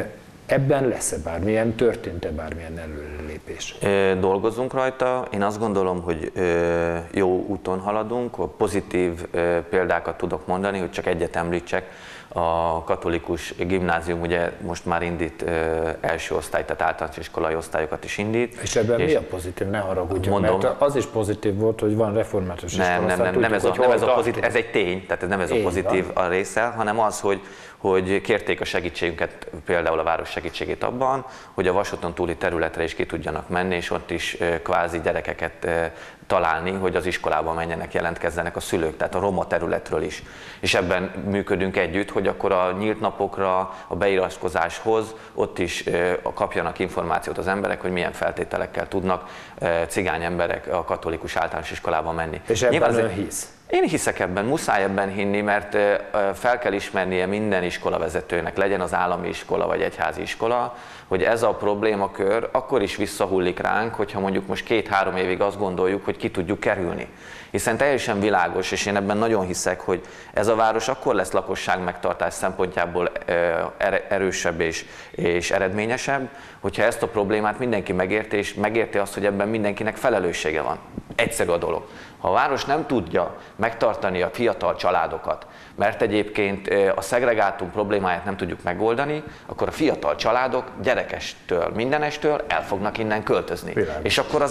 Ebben lesz-e bármilyen, történt-e bármilyen előrelépés? Dolgozunk rajta. Én azt gondolom, hogy jó úton haladunk. Pozitív példákat tudok mondani, hogy csak egyet említsek. A katolikus gimnázium ugye most már indít első osztály, tehát általános iskolai osztályokat is indít. És ebben mi a pozitív? Ne haragudjon, mert az is pozitív volt, hogy van református iskola. Nem ez a pozitív, ez egy tény, tehát ez nem ez a pozitív a része, hanem az, hogy kérték a segítségünket, például a város segítségét abban, hogy a vasúton túli területre is ki tudjanak menni, és ott is kvázi gyerekeket találni, hogy az iskolába menjenek, jelentkezzenek a szülők, tehát a roma területről is. És ebben működünk együtt, hogy akkor a nyílt napokra, a beiratkozáshoz ott is kapjanak információt az emberek, hogy milyen feltételekkel tudnak cigány emberek a katolikus általános iskolába menni. És ebben ön hisz? Én hiszek ebben, muszáj ebben hinni, mert fel kell ismernie minden iskolavezetőnek, legyen az állami iskola vagy egyházi iskola, hogy ez a problémakör akkor is visszahullik ránk, hogyha mondjuk most 2-3 évig azt gondoljuk, hogy ki tudjuk kerülni. Hiszen teljesen világos, és én ebben nagyon hiszek, hogy ez a város akkor lesz lakosság megtartás szempontjából erősebb és eredményesebb, hogyha ezt a problémát mindenki megérti, és megérti azt, hogy ebben mindenkinek felelőssége van. Egyszerű a dolog. Ha a város nem tudja megtartani a fiatal családokat, mert egyébként a szegregátum problémáját nem tudjuk megoldani, akkor a fiatal családok gyerekestől, mindenestől el fognak innen költözni. Világos. És akkor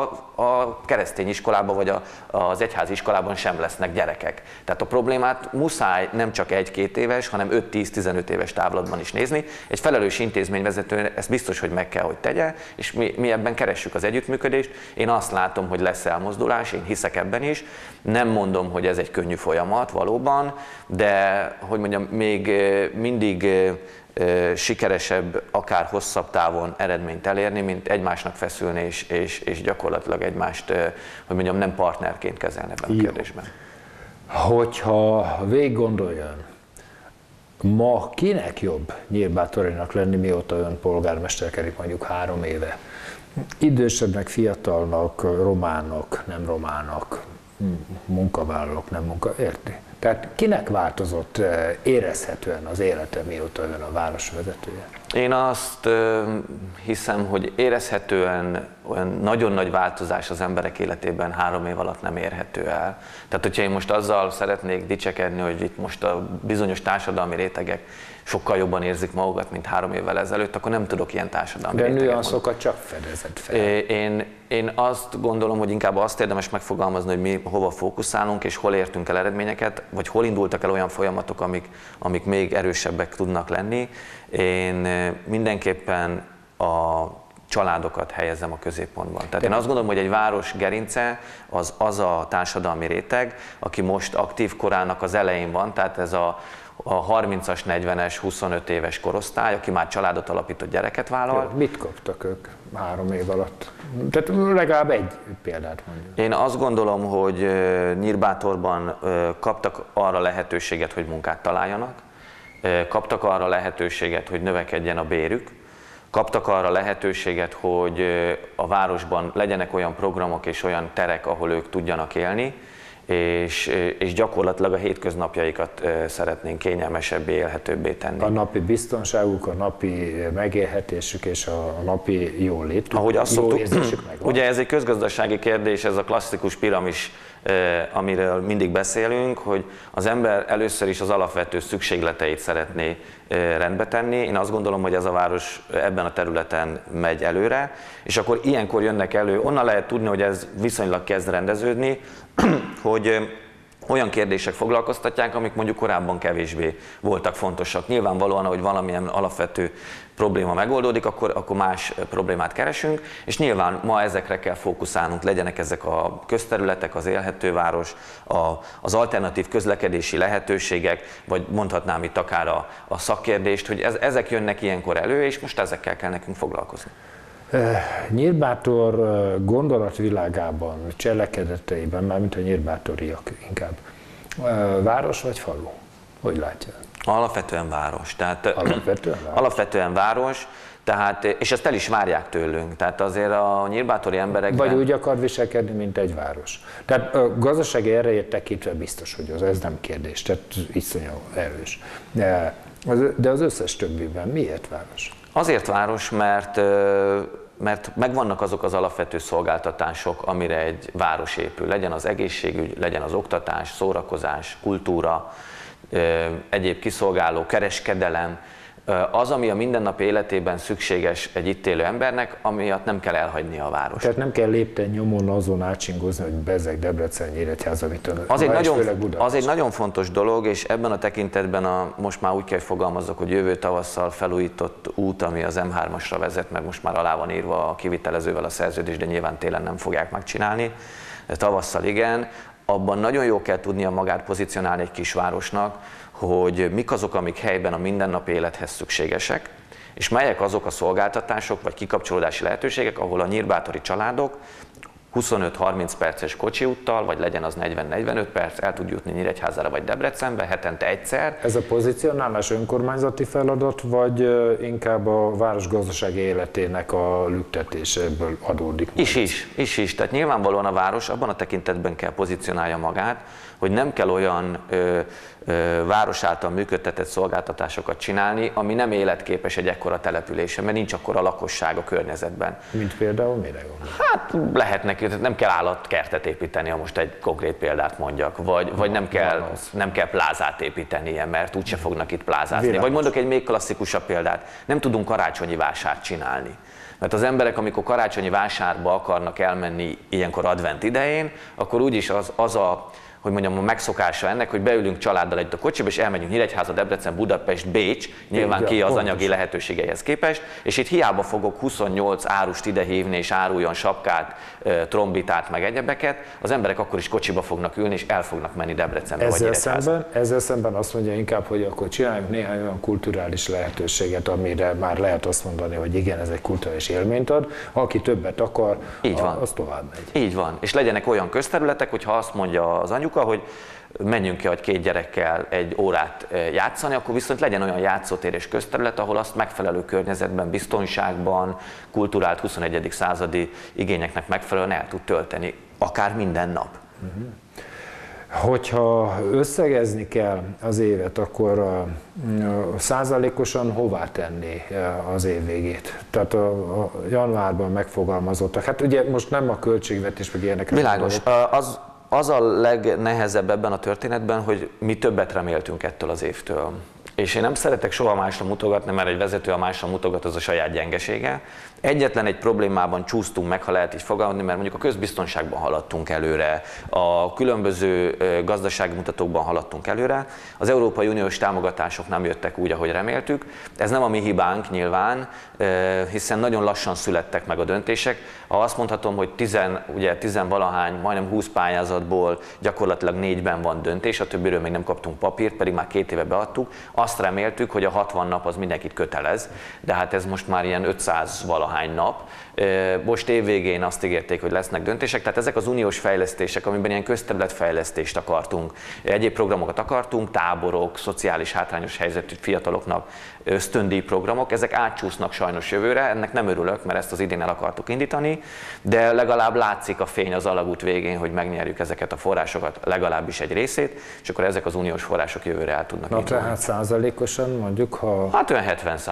a keresztény iskolában vagy az egyházi iskolában sem lesznek gyerekek. Tehát a problémát muszáj nem csak 1-2 éves, hanem 5-10-15 éves távlatban is nézni. Egy felelős intézményvezető ezt biztos, hogy meg kell, hogy tegye, és mi ebben keressük az együttműködést. Én azt látom, hogy lesz elmozdulás, én hiszek ebben is. Nem mondom, hogy ez egy könnyű folyamat valóban, de hogy mondjam, még mindig sikeresebb, akár hosszabb távon eredményt elérni, mint egymásnak feszülni, és gyakorlatilag egymást, hogy mondjam, nem partnerként kezelni ebben a kérdésben. Hogyha végig gondoljon, ma kinek jobb Nyírbátorinak lenni, mióta ön polgármesterkedik mondjuk 3 éve? Idősebbnek, fiatalnak, románok, nem románok, munkavállalók, nem érti? Tehát kinek változott érezhetően az élete, mióta ön a városvezetője? Én azt hiszem, hogy érezhetően olyan nagyon nagy változás az emberek életében 3 év alatt nem érhető el. Tehát, hogyha én most azzal szeretnék dicsekedni, hogy itt most a bizonyos társadalmi rétegek sokkal jobban érzik magukat, mint 3 évvel ezelőtt, akkor nem tudok ilyen társadalmi réteget mondani. De nüanszokat csak fedezett fel. Én azt gondolom, hogy inkább azt érdemes megfogalmazni, hogy mi hova fókuszálunk, és hol értünk el eredményeket, vagy hol indultak el olyan folyamatok, amik még erősebbek tudnak lenni. Én mindenképpen a családokat helyezem a középpontban. Tehát én azt gondolom, hogy egy város gerince az a társadalmi réteg, aki most aktív korának az elején van, tehát ez a 30-as, 40-es, 25 éves korosztály, aki már családot alapított, gyereket vállal. Mit kaptak ők 3 év alatt? Tehát legalább egy példát mondjuk. Én azt gondolom, hogy Nyírbátorban kaptak arra lehetőséget, hogy munkát találjanak, kaptak arra lehetőséget, hogy növekedjen a bérük, kaptak arra lehetőséget, hogy a városban legyenek olyan programok és olyan terek, ahol ők tudjanak élni, és gyakorlatilag a hétköznapjaikat szeretnénk kényelmesebbé, élhetőbbé tenni. A napi biztonságuk, a napi megélhetésük és a napi jólét. Ahogy azt szoktuk, ugye ez egy közgazdasági kérdés, ez a klasszikus piramis, amiről mindig beszélünk, hogy az ember először is az alapvető szükségleteit szeretné rendbe tenni. Én azt gondolom, hogy ez a város ebben a területen megy előre, és akkor ilyenkor jönnek elő, onnan lehet tudni, hogy ez viszonylag kezd rendeződni, hogy olyan kérdések foglalkoztatják, amik mondjuk korábban kevésbé voltak fontosak. Nyilvánvalóan, hogy valamilyen alapvető probléma megoldódik, akkor más problémát keresünk, és nyilván ma ezekre kell fókuszálnunk, legyenek ezek a közterületek, az élhető város, az alternatív közlekedési lehetőségek, vagy mondhatnám itt akár a szakkérdést, hogy ezek jönnek ilyenkor elő, és most ezekkel kell nekünk foglalkozni. Nyírbátor gondolatvilágában, cselekedeteiben, mármint a nyírbátoriak inkább, város vagy falu? Hogy látja? Alapvetően város. Tehát, alapvetően város? Alapvetően város, tehát, és ezt el is várják tőlünk. Tehát azért a nyírbátori emberekben... Vagy úgy akar viselkedni, mint egy város. Tehát a gazdasági erejét tekintve biztos, hogy ez nem kérdés, tehát iszonyú erős. De az összes többiben miért város? Azért város, mert megvannak azok az alapvető szolgáltatások, amire egy város épül. Legyen az egészségügy, legyen az oktatás, szórakozás, kultúra, egyéb kiszolgáló, kereskedelem, az, ami a mindennapi életében szükséges egy itt élő embernek, amiatt nem kell elhagyni a várost. Tehát nem kell lépten nyomon azon átsingozni, hogy Bezeg, Debrecen, Nyíregyháza, mitől. Az egy nagyon fontos dolog, és ebben a tekintetben most már úgy kell fogalmazzak, hogy jövő tavasszal felújított út, ami az M3-asra vezet, mert most már alá van írva a kivitelezővel a szerződés, de nyilván télen nem fogják megcsinálni, de tavasszal igen. Abban nagyon jól kell tudnia magát pozícionálni egy kisvárosnak, hogy mik azok, amik helyben a mindennapi élethez szükségesek, és melyek azok a szolgáltatások vagy kikapcsolódási lehetőségek, ahol a nyírbátori családok 25-30 perces kocsiúttal, vagy legyen az 40-45 perc, el tud jutni Nyíregyházára vagy Debrecenbe hetente egyszer. Ez a pozícionálás önkormányzati feladat, vagy inkább a város gazdasági életének a lüktetéséből adódik? Is. Tehát nyilvánvalóan a város abban a tekintetben kell pozícionálja magát, hogy nem kell olyan város által működtetett szolgáltatásokat csinálni, ami nem életképes egy ekkora településen, mert nincs akkora lakosság a környezetben. Mint például mire gondol? Hát lehetnek, nem kell állatkertet építeni, ha most egy konkrét példát mondjak, vagy nem kell plázát építenie, mert úgyse fognak itt plázázni. Világos. Vagy mondok egy még klasszikusabb példát, nem tudunk karácsonyi vásárt csinálni. Mert az emberek, amikor karácsonyi vásárba akarnak elmenni ilyenkor advent idején, akkor úgyis hogy mondjam, a megszokása ennek, hogy beülünk családdal együtt a kocsiba, és elmegyünk Nyíregyháza, Debrecen, Budapest, Bécs, nyilván ki az anyagi lehetőségeihez képest, és itt hiába fogok 28 árust idehívni, és áruljon sapkát, trombitát, meg egyebeket, az emberek akkor is kocsiba fognak ülni, és el fognak menni Debrecenbe vagy Nyíregyháza. Ezzel szemben azt mondja inkább, hogy akkor csináljunk néhány olyan kulturális lehetőséget, amire már lehet azt mondani, hogy igen, ez egy kulturális élményt ad, aki többet akar, az tovább megy. Így van, és legyenek olyan közterületek, hogyha azt mondja az anyuka, hogy menjünk ki, hogy 2 gyerekkel egy órát játszani, akkor viszont legyen olyan játszótér és közterület, ahol azt megfelelő környezetben, biztonságban, kulturált 21. századi igényeknek megfelelően el tud tölteni, akár minden nap. Hogyha összegezni kell az évet, akkor százalékosan hová tenni az év végét? Tehát a januárban megfogalmazottak. Hát ugye most nem a költségvetés meg ilyenekre. Világos. Az a legnehezebb ebben a történetben, hogy mi többet reméltünk ettől az évtől. És én nem szeretek soha másra mutogatni, mert egy vezető, a másra mutogat, az a saját gyengesége. Egyetlen egy problémában csúsztunk meg, ha lehet így fogalmazni, mert mondjuk a közbiztonságban haladtunk előre, a különböző gazdasági mutatókban haladtunk előre, az Európai Uniós támogatások nem jöttek úgy, ahogy reméltük. Ez nem a mi hibánk nyilván, hiszen nagyon lassan születtek meg a döntések. Ha azt mondhatom, hogy 10-valahány, majdnem 20 pályázatból gyakorlatilag 4-ben van döntés, a többiről még nem kaptunk papírt, pedig már 2 éve beadtuk. Azt reméltük, hogy a 60 nap az mindenkit kötelez, de hát ez most már ilyen 500-valahány nap. Most évvégén azt ígérték, hogy lesznek döntések, tehát ezek az uniós fejlesztések, amiben ilyen közterületfejlesztést akartunk, egyéb programokat akartunk, táborok, szociális hátrányos helyzetű fiataloknak ösztöndíj programok, ezek átcsúsznak sajnos jövőre, ennek nem örülök, mert ezt az idén el akartuk indítani, de legalább látszik a fény az alagút végén, hogy megnyerjük ezeket a forrásokat, legalábbis egy részét, és akkor ezek az uniós források jövőre el tudnak indulni. Tehát százalékosan mondjuk, ha... Hát olyan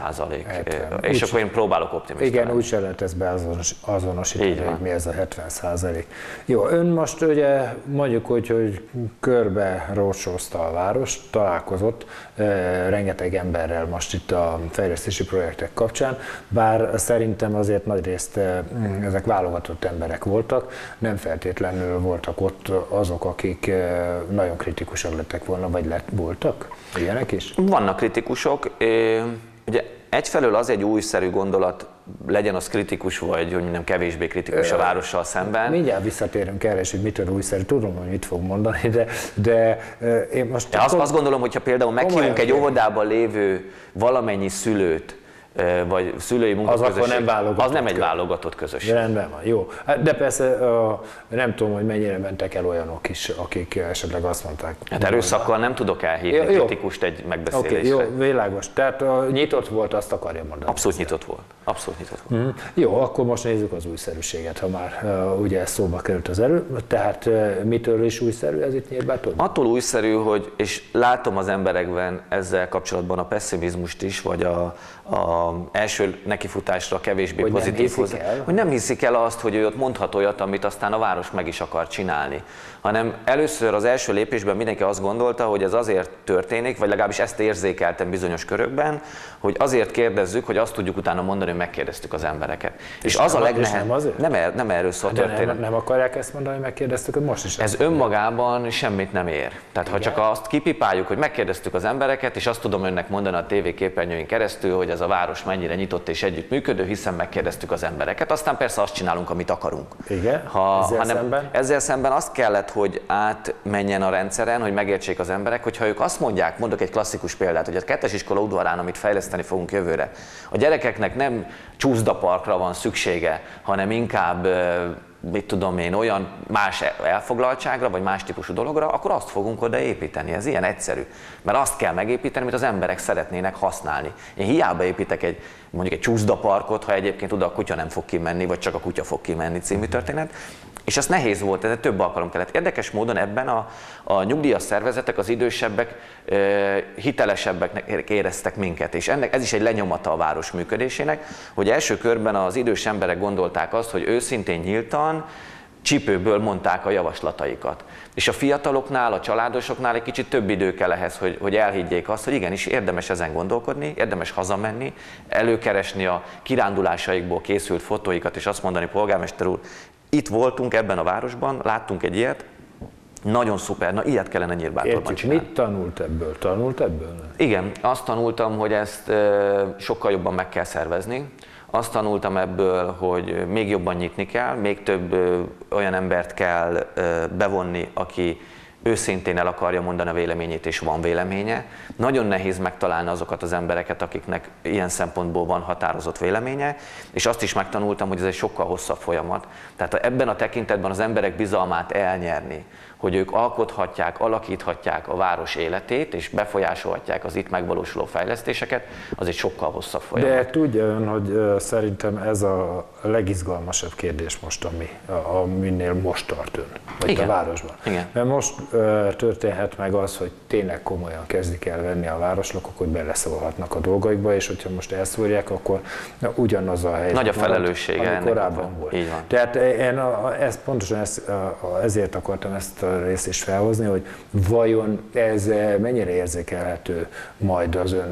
70%, és akkor én próbálok optimista igen, lenni. úgy se lehet ezt beazonosítani, hogy mi ez a 70%. Jó, ön most ugye mondjuk, hogy körbe rorsózta a város, találkozott rengeteg emberrel most itt a fejlesztési projektek kapcsán, bár szerintem azért nagyrészt ezek válogatott emberek voltak, nem feltétlenül voltak ott azok, akik nagyon kritikusak lettek volna, vagy voltak ilyenek is? Vannak kritikusok, ugye egyfelől az egy újszerű gondolat, legyen az kritikus, vagy hogy nem kevésbé kritikus a várossal szemben. Mindjárt visszatérünk erre, és hogy mitől újszerű, tudom, hogy mit fog mondani, de én most... Azt gondolom, hogyha például meghívunk egy óvodában lévő valamennyi szülőt, vagy szülői munkaközösség, az nem egy válogatott közösség. Rendben van, jó. De persze nem tudom, hogy mennyire mentek el olyanok is, akik esetleg azt mondták. Hát erőszakkal nem tudok elhívni kritikust egy megbeszélésre. Okay, jó, világos. Tehát nyitott volt, azt akarja mondani. Abszolút nyitott volt. Abszolút nyitott volt. Jó, akkor most nézzük az újszerűséget, ha már ugye szóba került az Tehát mitől is újszerű ez itt Nyírbátor? Attól újszerű, hogy, és látom az emberekben ezzel kapcsolatban a pessimizmust is, vagy a első nekifutásra kevésbé hogy pozitív hozzá. Hogy nem hiszik el azt, hogy ő ott mondhat olyat, amit aztán a város meg is akar csinálni. Hanem először az első lépésben mindenki azt gondolta, hogy ez azért történik, vagy legalábbis ezt érzékeltem bizonyos körökben, hogy azért kérdezzük, hogy azt tudjuk utána mondani, hogy megkérdeztük az embereket. És az a legnehezebb. Nem erről szól történet. Nem akarják ezt mondani, hogy megkérdeztük, hogy most is. Ez önmagában semmit nem ér. Tehát ha csak azt kipipáljuk, hogy megkérdeztük az embereket, és azt tudom önnek mondani a tévéképernyőin keresztül, hogy ez a város mennyire nyitott és együttműködő, hiszen megkérdeztük az embereket. Aztán persze azt csinálunk, amit akarunk. Igen? Ezzel szemben azt kellett, hogy átmenjen a rendszeren, hogy megértsék az emberek, hogyha ők azt mondják, mondok egy klasszikus példát, hogy a 2-es iskola udvarán, amit fejleszteni fogunk jövőre, a gyerekeknek nem csúszdaparkra van szüksége, hanem inkább mit tudom én, olyan más elfoglaltságra, vagy más típusú dologra, akkor azt fogunk oda építeni. Ez ilyen egyszerű. Mert azt kell megépíteni, amit az emberek szeretnének használni. Én hiába építek mondjuk egy csúszdaparkot, ha egyébként oda a kutya nem fog kimenni, vagy csak a kutya fog kimenni című történet. És ez nehéz volt, ez több alkalom kellett. Érdekes módon ebben a nyugdíjas szervezetek, az idősebbek hitelesebbek éreztek minket, és ez is egy lenyomata a város működésének, hogy első körben az idős emberek gondolták azt, hogy őszintén nyíltan, csípőből mondták a javaslataikat. És a fiataloknál, a családosoknál egy kicsit több idő kell ehhez, hogy elhiggyék azt, hogy igenis érdemes ezen gondolkodni, érdemes hazamenni, előkeresni a kirándulásaikból készült fotóikat, és azt mondani, polgármester úr, itt voltunk ebben a városban, láttunk egy ilyet, nagyon szuper, na ilyet kellene Nyírbátorban csinálni. Mit tanult ebből? Tanult ebből? Igen, azt tanultam, hogy ezt sokkal jobban meg kell szervezni. Azt tanultam ebből, hogy még jobban nyitni kell, még több olyan embert kell bevonni, aki őszintén el akarja mondani a véleményét, és van véleménye. Nagyon nehéz megtalálni azokat az embereket, akiknek ilyen szempontból van határozott véleménye, és azt is megtanultam, hogy ez egy sokkal hosszabb folyamat. Tehát ebben a tekintetben az emberek bizalmát elnyerni, hogy ők alkothatják, alakíthatják a város életét, és befolyásolhatják az itt megvalósuló fejlesztéseket, az egy sokkal hosszabb folyamat. De tudja ön, hogy szerintem ez a legizgalmasabb kérdés most, aminél most tart ön, vagy a városban. Igen. Mert most történhet meg az, hogy tényleg komolyan kezdik el venni a városlakók, hogy beleszólhatnak a dolgaikba, és hogyha most elszúrják, akkor ugyanaz a helyzet. Nagy a felelőssége ami korábban volt. Így van. Tehát én pontosan ezért akartam ezt a részt is felhozni, hogy vajon ez mennyire érzékelhető majd az ön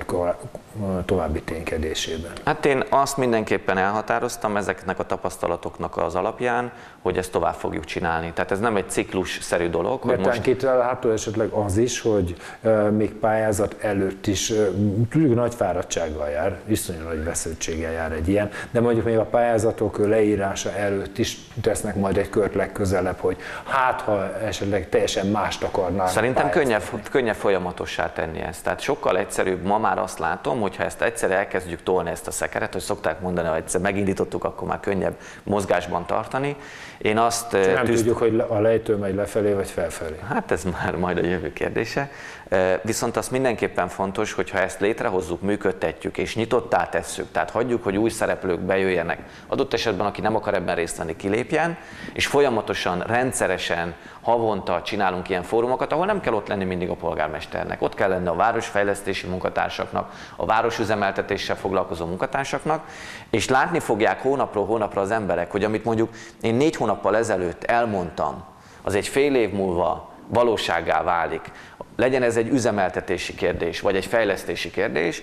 további ténykedésében? Hát én azt mindenképpen elhatároztam ezeknek a tapasztalatoknak az alapján, hogy ezt tovább fogjuk csinálni. Tehát ez nem egy ciklusszerű dolog. Hogy most... Kitalálható esetleg az is, hogy még pályázat előtt is tudjuk nagy fáradtsággal jár, iszonyú nagy vesződtséggel jár egy ilyen, de mondjuk még a pályázatok leírása előtt is tesznek majd egy kört legközelebb, hogy hát ha esetleg teljesen mást akarnál. Szerintem könnyebb folyamatossá tenni ezt. Tehát sokkal egyszerűbb, ma már azt látom, hogyha ezt egyszer elkezdjük tolni ezt a szekeret, hogy szokták mondani, hogy egyszer megindítottuk, akkor már könnyebb mozgásban tartani. Én azt nem tudjuk, hogy a lejtő megy lefelé vagy felfelé. Hát ez már majd a jövő kérdése. Viszont az mindenképpen fontos, hogyha ezt létrehozzuk, működtetjük és nyitottá tesszük, tehát hagyjuk, hogy új szereplők bejöjjenek, adott esetben, aki nem akar ebben részt venni, kilépjen, és folyamatosan, rendszeresen, havonta csinálunk ilyen fórumokat, ahol nem kell ott lenni mindig a polgármesternek. Ott kell lenni a városfejlesztési munkatársaknak, a városüzemeltetéssel foglalkozó munkatársaknak, és látni fogják hónapról hónapra az emberek, hogy amit mondjuk én 4 hónappal ezelőtt elmondtam, az egy fél év múlva valósággá válik, legyen ez egy üzemeltetési kérdés, vagy egy fejlesztési kérdés,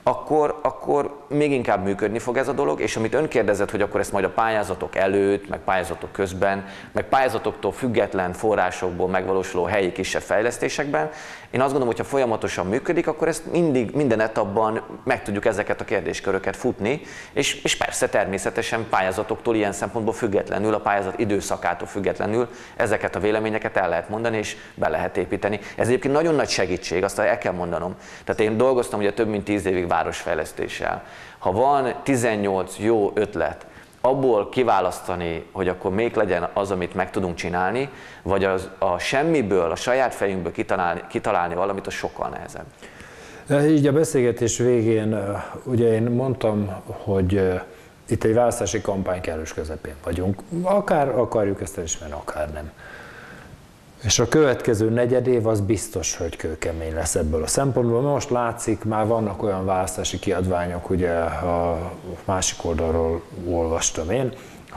akkor még inkább működni fog ez a dolog, és amit ön kérdezett, hogy akkor ezt majd a pályázatok előtt, meg pályázatok közben, meg pályázatoktól független forrásokból megvalósuló helyi kisebb fejlesztésekben, én azt gondolom, hogy ha folyamatosan működik, akkor ezt minden etapban meg tudjuk ezeket a kérdésköröket futni, és persze természetesen pályázatoktól ilyen szempontból függetlenül, a pályázat időszakától függetlenül ezeket a véleményeket el lehet mondani, és be lehet építeni. Ez egyébként nagyon nagy segítség, azt el kell mondanom. Tehát én dolgoztam ugye több mint 10 évig városfejlesztéssel. Ha van 18 jó ötlet, abból kiválasztani, hogy akkor még legyen az, amit meg tudunk csinálni, vagy a semmiből, a saját fejünkből kitalálni valamit, az sokkal nehezebb. Így a beszélgetés végén ugye én mondtam, hogy itt egy választási kampány kellős közepén vagyunk. Akár akarjuk ezt elismerni, akár nem. És a következő negyedév az biztos, hogy kőkemény lesz ebből a szempontból. Most látszik, már vannak olyan választási kiadványok, ugye a másik oldalról olvastam én,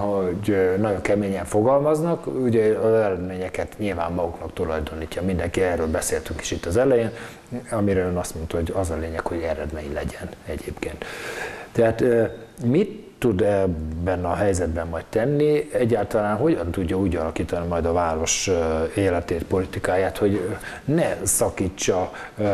hogy nagyon keményen fogalmaznak, ugye az eredményeket nyilván maguknak tulajdonítja mindenki, erről beszéltünk is itt az elején, amire ön azt mondta, hogy az a lényeg, hogy eredmény legyen egyébként. Tehát mit tud ebben a helyzetben majd tenni, egyáltalán hogyan tudja úgy alakítani majd a város életét, politikáját, hogy ne szakítsa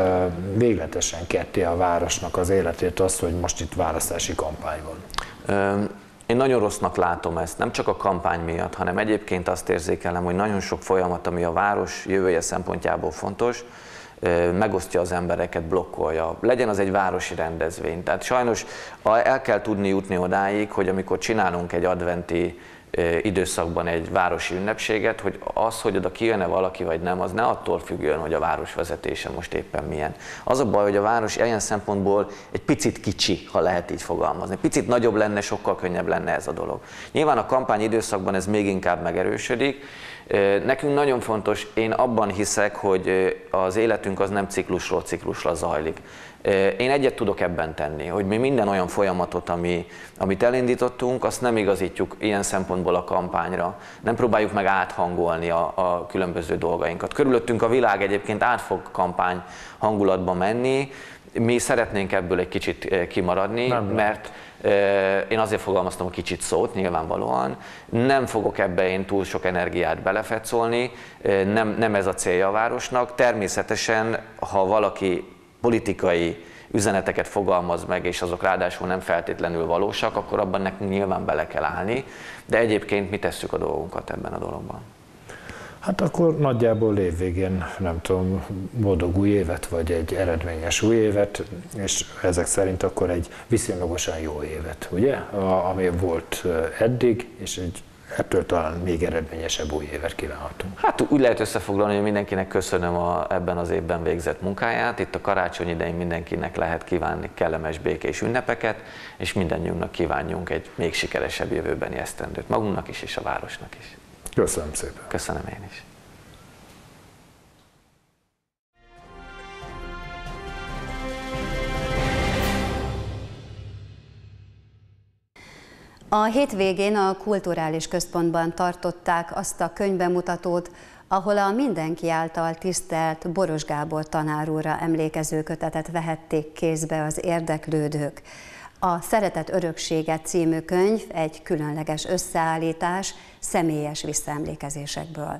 végletesen ketté a városnak az életét az, hogy most itt választási kampány van? Én nagyon rossznak látom ezt, nem csak a kampány miatt, hanem egyébként azt érzékelem, hogy nagyon sok folyamat, ami a város jövője szempontjából fontos, megosztja az embereket, blokkolja. Legyen az egy városi rendezvény. Tehát sajnos el kell tudni jutni odáig, hogy amikor csinálunk egy adventi időszakban egy városi ünnepséget, hogy az, hogy oda kijön-e valaki vagy nem, az ne attól függően, hogy a város vezetése most éppen milyen. Az a baj, hogy a város ilyen szempontból egy picit kicsi, ha lehet így fogalmazni. Picit nagyobb lenne, sokkal könnyebb lenne ez a dolog. Nyilván a kampány időszakban ez még inkább megerősödik. Nekünk nagyon fontos, én abban hiszek, hogy az életünk az nem ciklusról ciklusra zajlik. Én egyet tudok ebben tenni, hogy mi minden olyan folyamatot, amit elindítottunk, azt nem igazítjuk ilyen szempontból a kampányra. Nem próbáljuk meg áthangolni a különböző dolgainkat. Körülöttünk a világ egyébként át fog kampány hangulatba menni. Mi szeretnénk ebből egy kicsit kimaradni, mert én azért fogalmaztam a kicsit szót, nyilvánvalóan. Nem fogok ebbe én túl sok energiát belefetszolni, nem ez a célja a városnak. Természetesen, ha valaki politikai üzeneteket fogalmaz meg, és azok ráadásul nem feltétlenül valósak, akkor abban nekünk nyilván bele kell állni, de egyébként mi tesszük a dolgunkat ebben a dologban. Hát akkor nagyjából évvégén, nem tudom, boldog új évet, vagy egy eredményes új évet, és ezek szerint akkor egy viszonylagosan jó évet, ugye? Ami volt eddig, és ettől talán még eredményesebb új évet kívánhatunk. Hát úgy lehet összefoglalni, hogy mindenkinek köszönöm ebben az évben végzett munkáját. Itt a karácsony idején mindenkinek lehet kívánni kellemes, békés ünnepeket, és mindannyiunknak kívánjunk egy még sikeresebb jövőbeni esztendőt, magunknak is és a városnak is. Köszönöm szépen. Köszönöm én is. A hétvégén a Kulturális Központban tartották azt a könyvbemutatót, ahol a mindenki által tisztelt Boros Gábor tanár úrra emlékező kötetet vehették kézbe az érdeklődők. A Szeretet öröksége című könyv egy különleges összeállítás személyes visszaemlékezésekből.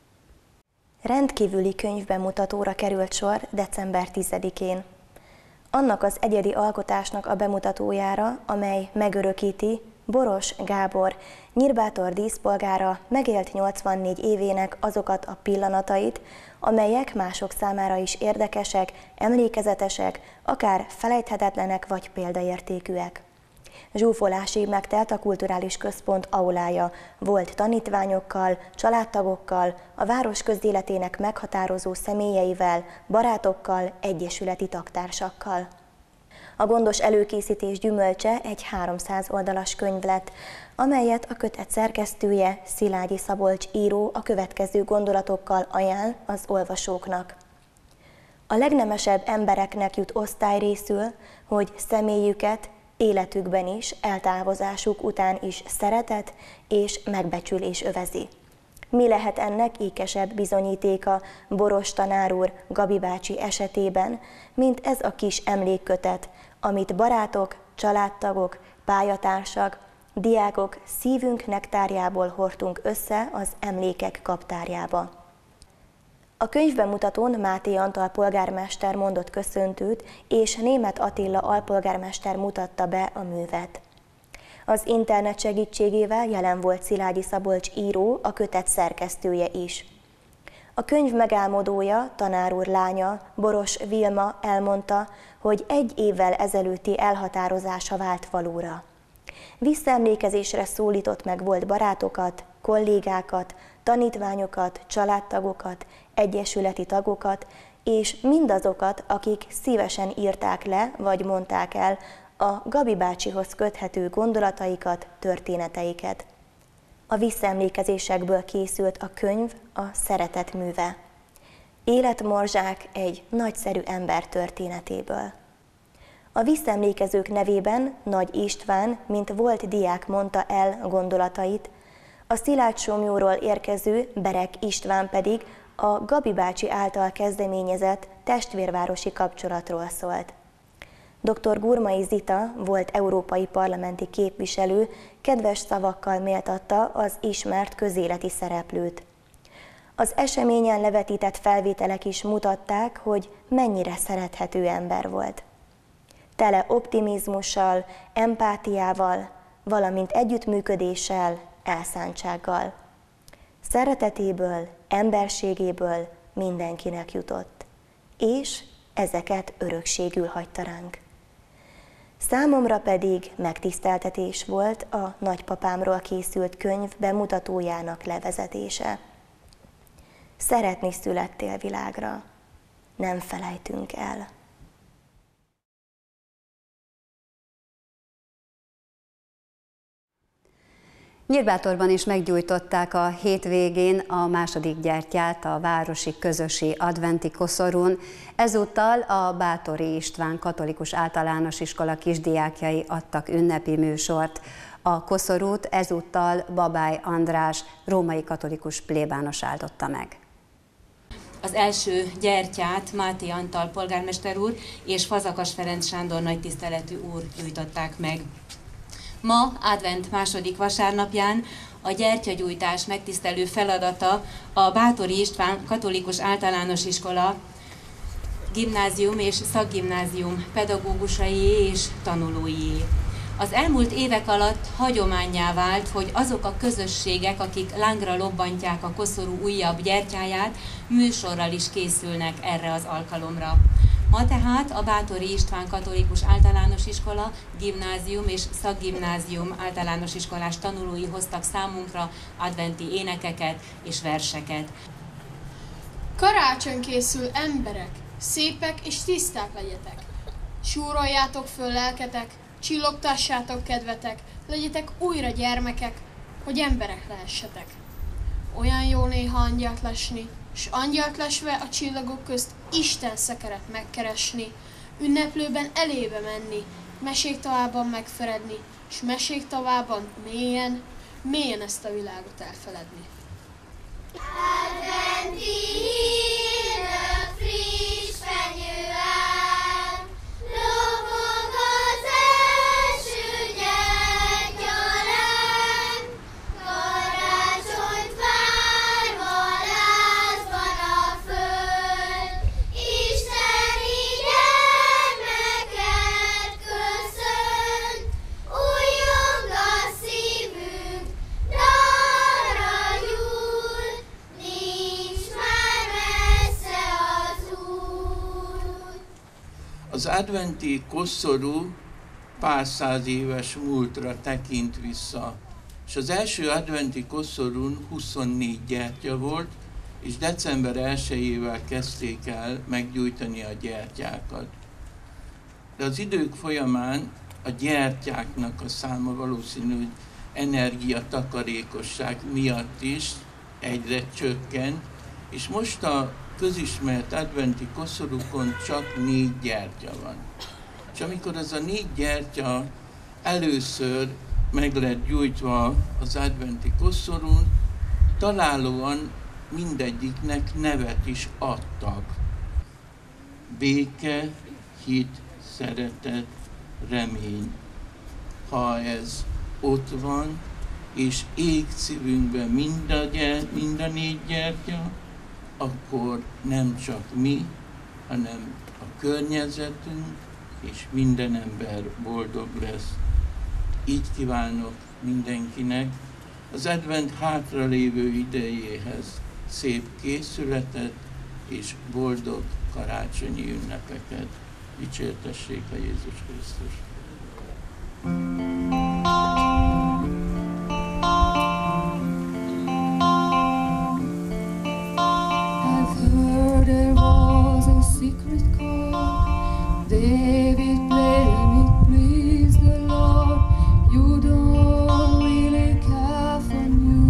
Rendkívüli könyvbemutatóra került sor december 10-én. Annak az egyedi alkotásnak a bemutatójára, amely megörökíti Boros Gábor, Nyírbátor díszpolgára megélt 84 évének azokat a pillanatait, amelyek mások számára is érdekesek, emlékezetesek, akár felejthetetlenek vagy példaértékűek. Zsúfolásig megtelt a Kulturális Központ aulája, volt tanítványokkal, családtagokkal, a város közéletének meghatározó személyeivel, barátokkal, egyesületi tagtársakkal. A gondos előkészítés gyümölcse egy 300 oldalas könyv lett, amelyet a kötet szerkesztője, Szilágyi Szabolcs író a következő gondolatokkal ajánl az olvasóknak. A legnemesebb embereknek jut osztályrészül, hogy személyüket életükben is, eltávozásuk után is szeretet és megbecsülés övezi. Mi lehet ennek ékesebb bizonyítéka Boros tanár úr, Gabi bácsi esetében, mint ez a kis emlékkötet, amit barátok, családtagok, pályatársak, diákok szívünk nektárjából hordtunk össze az emlékek kaptárjába. A könyvbemutatón Máté Antal polgármester mondott köszöntőt, és Németh Attila alpolgármester mutatta be a művet. Az internet segítségével jelen volt Szilágyi Szabolcs író, a kötet szerkesztője is. A könyv megálmodója, tanár úr lánya, Boros Vilma elmondta, hogy 1 évvel ezelőtti elhatározása vált valóra. Visszaemlékezésre szólított meg volt barátokat, kollégákat, tanítványokat, családtagokat, egyesületi tagokat, és mindazokat, akik szívesen írták le vagy mondták el a Gabi bácsihoz köthető gondolataikat, történeteiket. A visszaemlékezésekből készült a könyv A szeretet műve. Életmorzsák egy nagyszerű ember történetéből. A visszaemlékezők nevében Nagy István, mint volt diák mondta el gondolatait, a Szilágysomlyóról érkező Berek István pedig a Gabi bácsi által kezdeményezett testvérvárosi kapcsolatról szólt. Dr. Gurmai Zita, volt európai parlamenti képviselő, kedves szavakkal méltatta az ismert közéleti szereplőt. Az eseményen levetített felvételek is mutatták, hogy mennyire szerethető ember volt. Tele optimizmussal, empátiával, valamint együttműködéssel, elszántsággal. Szeretetéből, emberségéből mindenkinek jutott, és ezeket örökségül hagyta ránk. Számomra pedig megtiszteltetés volt a nagypapámról készült könyv bemutatójának levezetése. Szeretni születtél világra, nem felejtünk el. Nyírbátorban is meggyújtották a hétvégén a második gyertyát a városi közösi adventi koszorún. Ezúttal a Báthori István Katolikus Általános Iskola kisdiákjai adtak ünnepi műsort. A koszorút ezúttal Babály András római katolikus plébános áldotta meg. Az első gyertyát Máté Antal polgármester úr és Fazakas Ferenc Sándor nagytiszteletű úr gyújtották meg. Ma, advent második vasárnapján a gyertyagyújtás megtisztelő feladata a Báthori István Katolikus Általános Iskola gimnázium és szakgimnázium pedagógusaié és tanulóié. Az elmúlt évek alatt hagyománnyá vált, hogy azok a közösségek, akik lángra lobbantják a koszorú újabb gyertyáját, műsorral is készülnek erre az alkalomra. Ma tehát a Báthori István Katolikus Általános Iskola, gimnázium és szakgimnázium általános iskolás tanulói hoztak számunkra adventi énekeket és verseket. Karácsony készül, emberek, szépek és tiszták legyetek. Súroljátok föl lelketek, csillogtassátok kedvetek, legyetek újra gyermekek, hogy emberek lehessetek. Olyan jó néha angyalt lesni, s angyalt lesve a csillagok közt Isten szekeret megkeresni, ünneplőben elébe menni, meségtavában megferedni, s meségtavában mélyen, mélyen ezt a világot elfeledni. Adventi hírnök friss fenyővel, lobog az első gyertyaláng, karácsonyt várva lázban a föld, isteni gyermeket köszönt, újjong a szívünk, dalra gyúl, nincs már messze az út. Az adventi koszorú pár száz éves múltra tekint vissza, és az első adventi koszorún 24 gyertya volt, és december 1-ével kezdték el meggyújtani a gyertyákat. De az idők folyamán a gyertyáknak a száma valószínű, hogy energiatakarékosság miatt is egyre csökkent, és most a közismert adventi koszorúkon csak 4 gyertya van. És amikor ez a 4 gyertya először meg lett gyújtva az adventi koszorún, találóan mindegyiknek nevet is adtak. Béke, hit, szeretet, remény. Ha ez ott van, és ég szívünkben mind a 4 gyertya, akkor nem csak mi, hanem a környezetünk és minden ember boldog lesz. Így kívánok mindenkinek az advent hátralévő idejéhez szép készületet és boldog karácsonyi ünnepeket. Dicsértessék a Jézus Krisztus! Secret chord, David played and it pleased the Lord. You don't really care for music.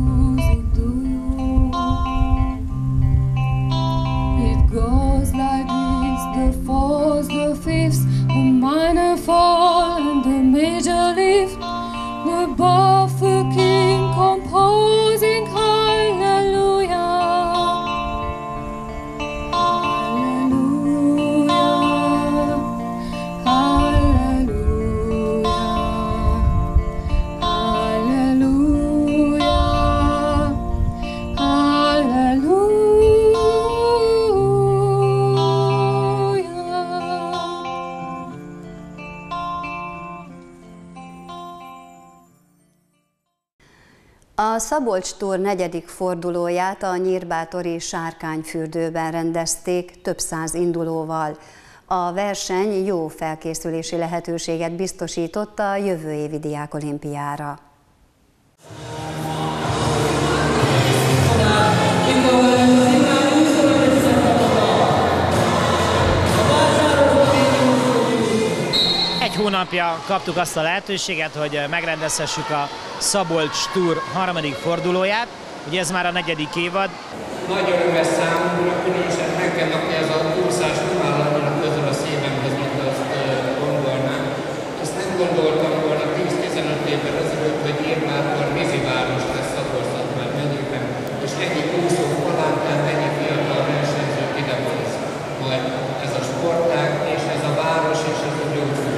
A Szabolcs Tour 4. fordulóját a nyírbátori Sárkányfürdőben rendezték több száz indulóval. A verseny jó felkészülési lehetőséget biztosított a jövő évi diákolimpiára. Egy hónapja kaptuk azt a lehetőséget, hogy megrendezhessük a Szabolcs Tour 3. fordulóját. Ugye ez már a 4. évad. Nagy öröm ez számunkra, különösen nekem, aki ez a túlszás nem áll annyira közel a szívemhez, mint azt gondolnám. Ezt nem gondoltam volna 10-15 évvel ezelőtt, hogy Nyírbátor víziváros lesz Szabolcs-Szatmár megyében, és ennyi úszó palánkán, ennyi fiatal versenyzők ide van majd ez a sportág, és ez a város, és ez a gyógyfő.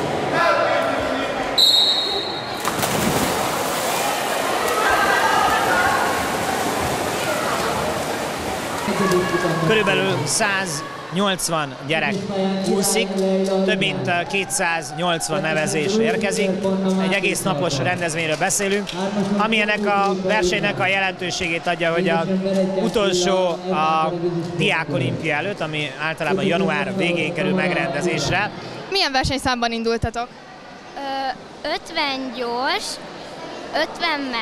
Körülbelül 180 gyerek úszik, több mint 280 nevezés érkezik. Egy egész napos rendezvényről beszélünk, ami ennek a versenynek a jelentőségét adja, hogy a utolsó a diákolimpia előtt, ami általában január végén kerül megrendezésre. Milyen versenyszámban indultatok? 50 gyors, 56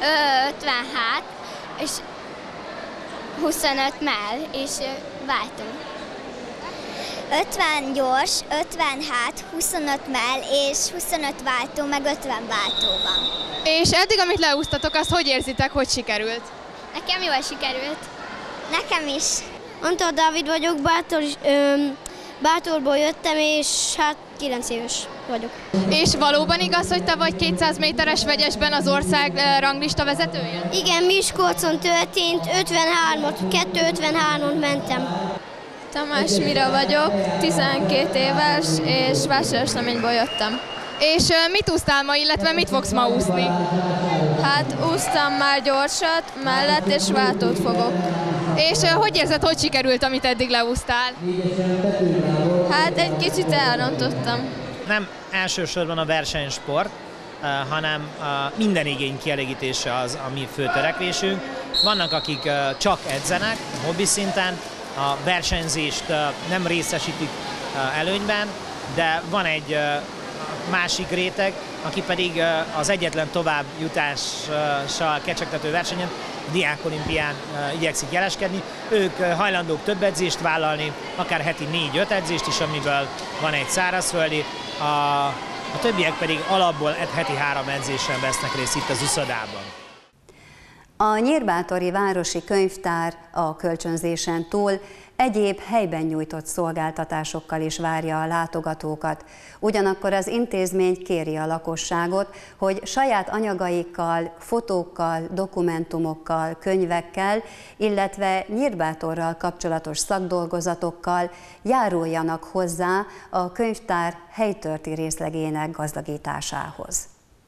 és 25 mell, és váltunk. 50 gyors, 56, 25 mell, és 25 váltó, meg 50 váltóban. És eddig, amit leúsztatok, azt hogy érzitek, hogy sikerült? Nekem jól sikerült. Nekem is. Antal Dávid vagyok, Bátorból jöttem, és hát 9 éves vagyok. És valóban igaz, hogy te vagy 200 méteres vegyesben az ország ranglista vezetője? Igen, Miskolcon történt, 2:53-on mentem. Tamás Mira vagyok, 12 éves, és Vásárosleményből jöttem. És mit úsztál ma, illetve mit fogsz ma úszni? Hát úsztam már gyorsat, mellett és váltót fogok. És hogy érzed, hogy sikerült, amit eddig leúsztál? Hát egy kicsit elrontottam. Nem elsősorban a versenysport, hanem minden igény kielégítése az a mi fő törekvésünk. Vannak, akik csak edzenek, hobbi szinten, a versenyzést nem részesítik előnyben, de van egy másik réteg, aki pedig az egyetlen továbbjutással kecsegtető versenyen, a diákolimpián igyekszik jeleskedni. Ők hajlandók több edzést vállalni, akár heti 4-5 edzést is, amiből van egy szárazföldi, a többiek pedig alapból heti 3 edzésen vesznek részt itt az uszodában. A nyírbátori városi könyvtár a kölcsönzésen túl egyéb helyben nyújtott szolgáltatásokkal is várja a látogatókat. Ugyanakkor az intézmény kéri a lakosságot, hogy saját anyagaikkal, fotókkal, dokumentumokkal, könyvekkel, illetve Nyírbátorral kapcsolatos szakdolgozatokkal járuljanak hozzá a könyvtár helytörti részlegének gazdagításához.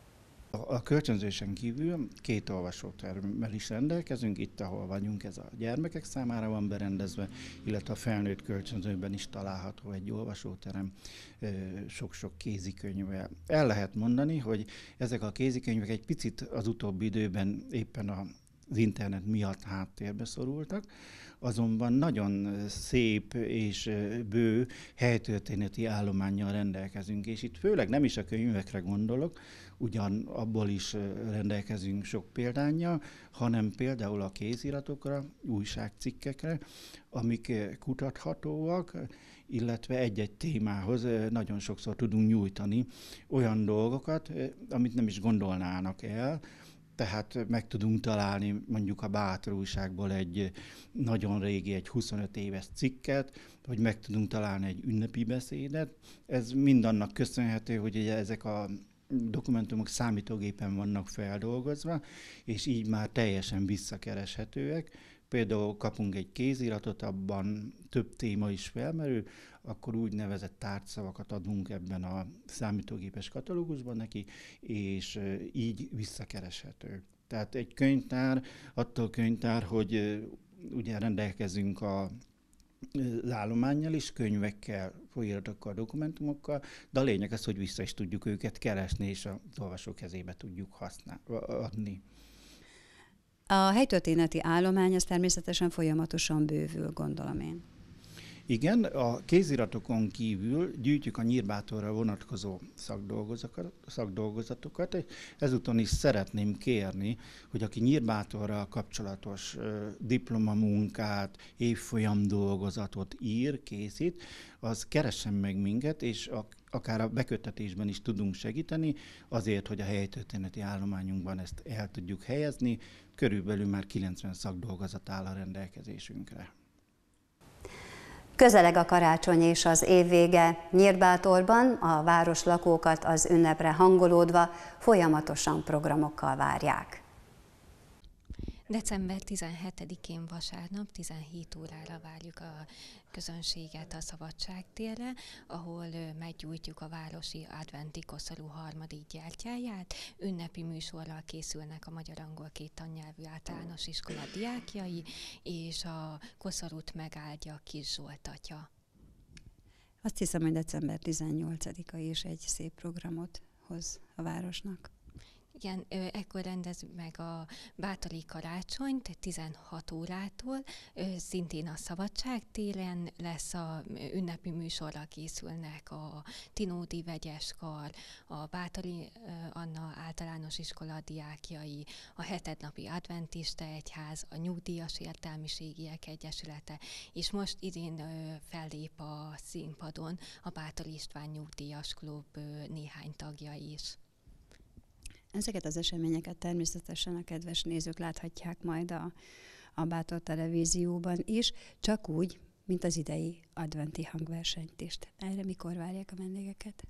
A kölcsönzésen kívül 2 olvasóteremmel is rendelkezünk, itt ahol vagyunk, ez a gyermekek számára van berendezve, illetve a felnőtt kölcsönzőben is található egy olvasóterem sok-sok kézikönyvvel. El lehet mondani, hogy ezek a kézikönyvek egy picit az utóbbi időben éppen az internet miatt háttérbe szorultak, azonban nagyon szép és bő helytörténeti állománnyal rendelkezünk, és itt főleg nem is a könyvekre gondolok, ugyan abból is rendelkezünk sok példánnyal, hanem például a kéziratokra, újságcikkekre, amik kutathatóak, illetve egy-egy témához nagyon sokszor tudunk nyújtani olyan dolgokat, amit nem is gondolnának el. Tehát meg tudunk találni mondjuk a Bátor újságból egy nagyon régi, egy 25 éves cikket, vagy meg tudunk találni egy ünnepi beszédet. Ez mind annak köszönhető, hogy ugye ezek a dokumentumok számítógépen vannak feldolgozva, és így már teljesen visszakereshetőek. Például kapunk egy kéziratot, abban több téma is felmerül, akkor úgynevezett tárgyszavakat adunk ebben a számítógépes katalógusban neki, és így visszakereshető. Tehát egy könyvtár, attól könyvtár, hogy ugye rendelkezünk az állománnyal is, könyvekkel, folyiratokkal, dokumentumokkal, de a lényeg az, hogy vissza is tudjuk őket keresni, és az olvasó kezébe tudjuk adni. A helytörténeti állomány az természetesen folyamatosan bővül, gondolom én. Igen, a kéziratokon kívül gyűjtjük a Nyírbátorra vonatkozó szakdolgozatokat. Ezúton is szeretném kérni, hogy aki Nyírbátorral kapcsolatos diplomamunkát, évfolyam dolgozatot ír, készít, az keressen meg minket, és akár a beköttetésben is tudunk segíteni, azért, hogy a helytörténeti állományunkban ezt el tudjuk helyezni. Körülbelül már 90 szakdolgozat áll a rendelkezésünkre. Közeleg a karácsony és az évvége. Nyírbátorban a városlakókat az ünnepre hangolódva folyamatosan programokkal várják. December 17-én vasárnap 17 órára várjuk a közönséget a Szabadságtérre, ahol meggyújtjuk a városi adventi koszorú harmadik gyertyáját. Ünnepi műsorral készülnek a magyar-angol két tannyelvű általános iskola diákjai, és a koszorút megáldja Kis Zsolt atya. Azt hiszem, hogy december 18-a is egy szép programot hoz a városnak. Igen, ekkor rendezzük meg a Bátori karácsonyt 16 órától, szintén a Szabadságtéren lesz a ünnepi műsorral készülnek a Tinódi Vegyeskar, a Bátori Anna általános iskola diákjai, a hetednapi adventista egyház, a Nyugdíjas Értelmiségiek Egyesülete, és most idén fellép a színpadon a Bátori István Nyugdíjas Klub néhány tagja is. Ezeket az eseményeket természetesen a kedves nézők láthatják majd a Bátor televízióban is, csak úgy, mint az idei adventi hangversenyt is. Erre mikor várják a vendégeket?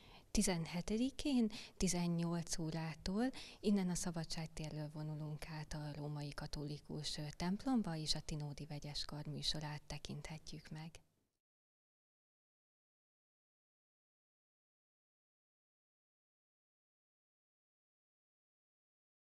17-én 18 órától innen a Szabadságtérről vonulunk át a római katolikus templomba, és a Tinódi Vegyeskar műsorát tekinthetjük meg.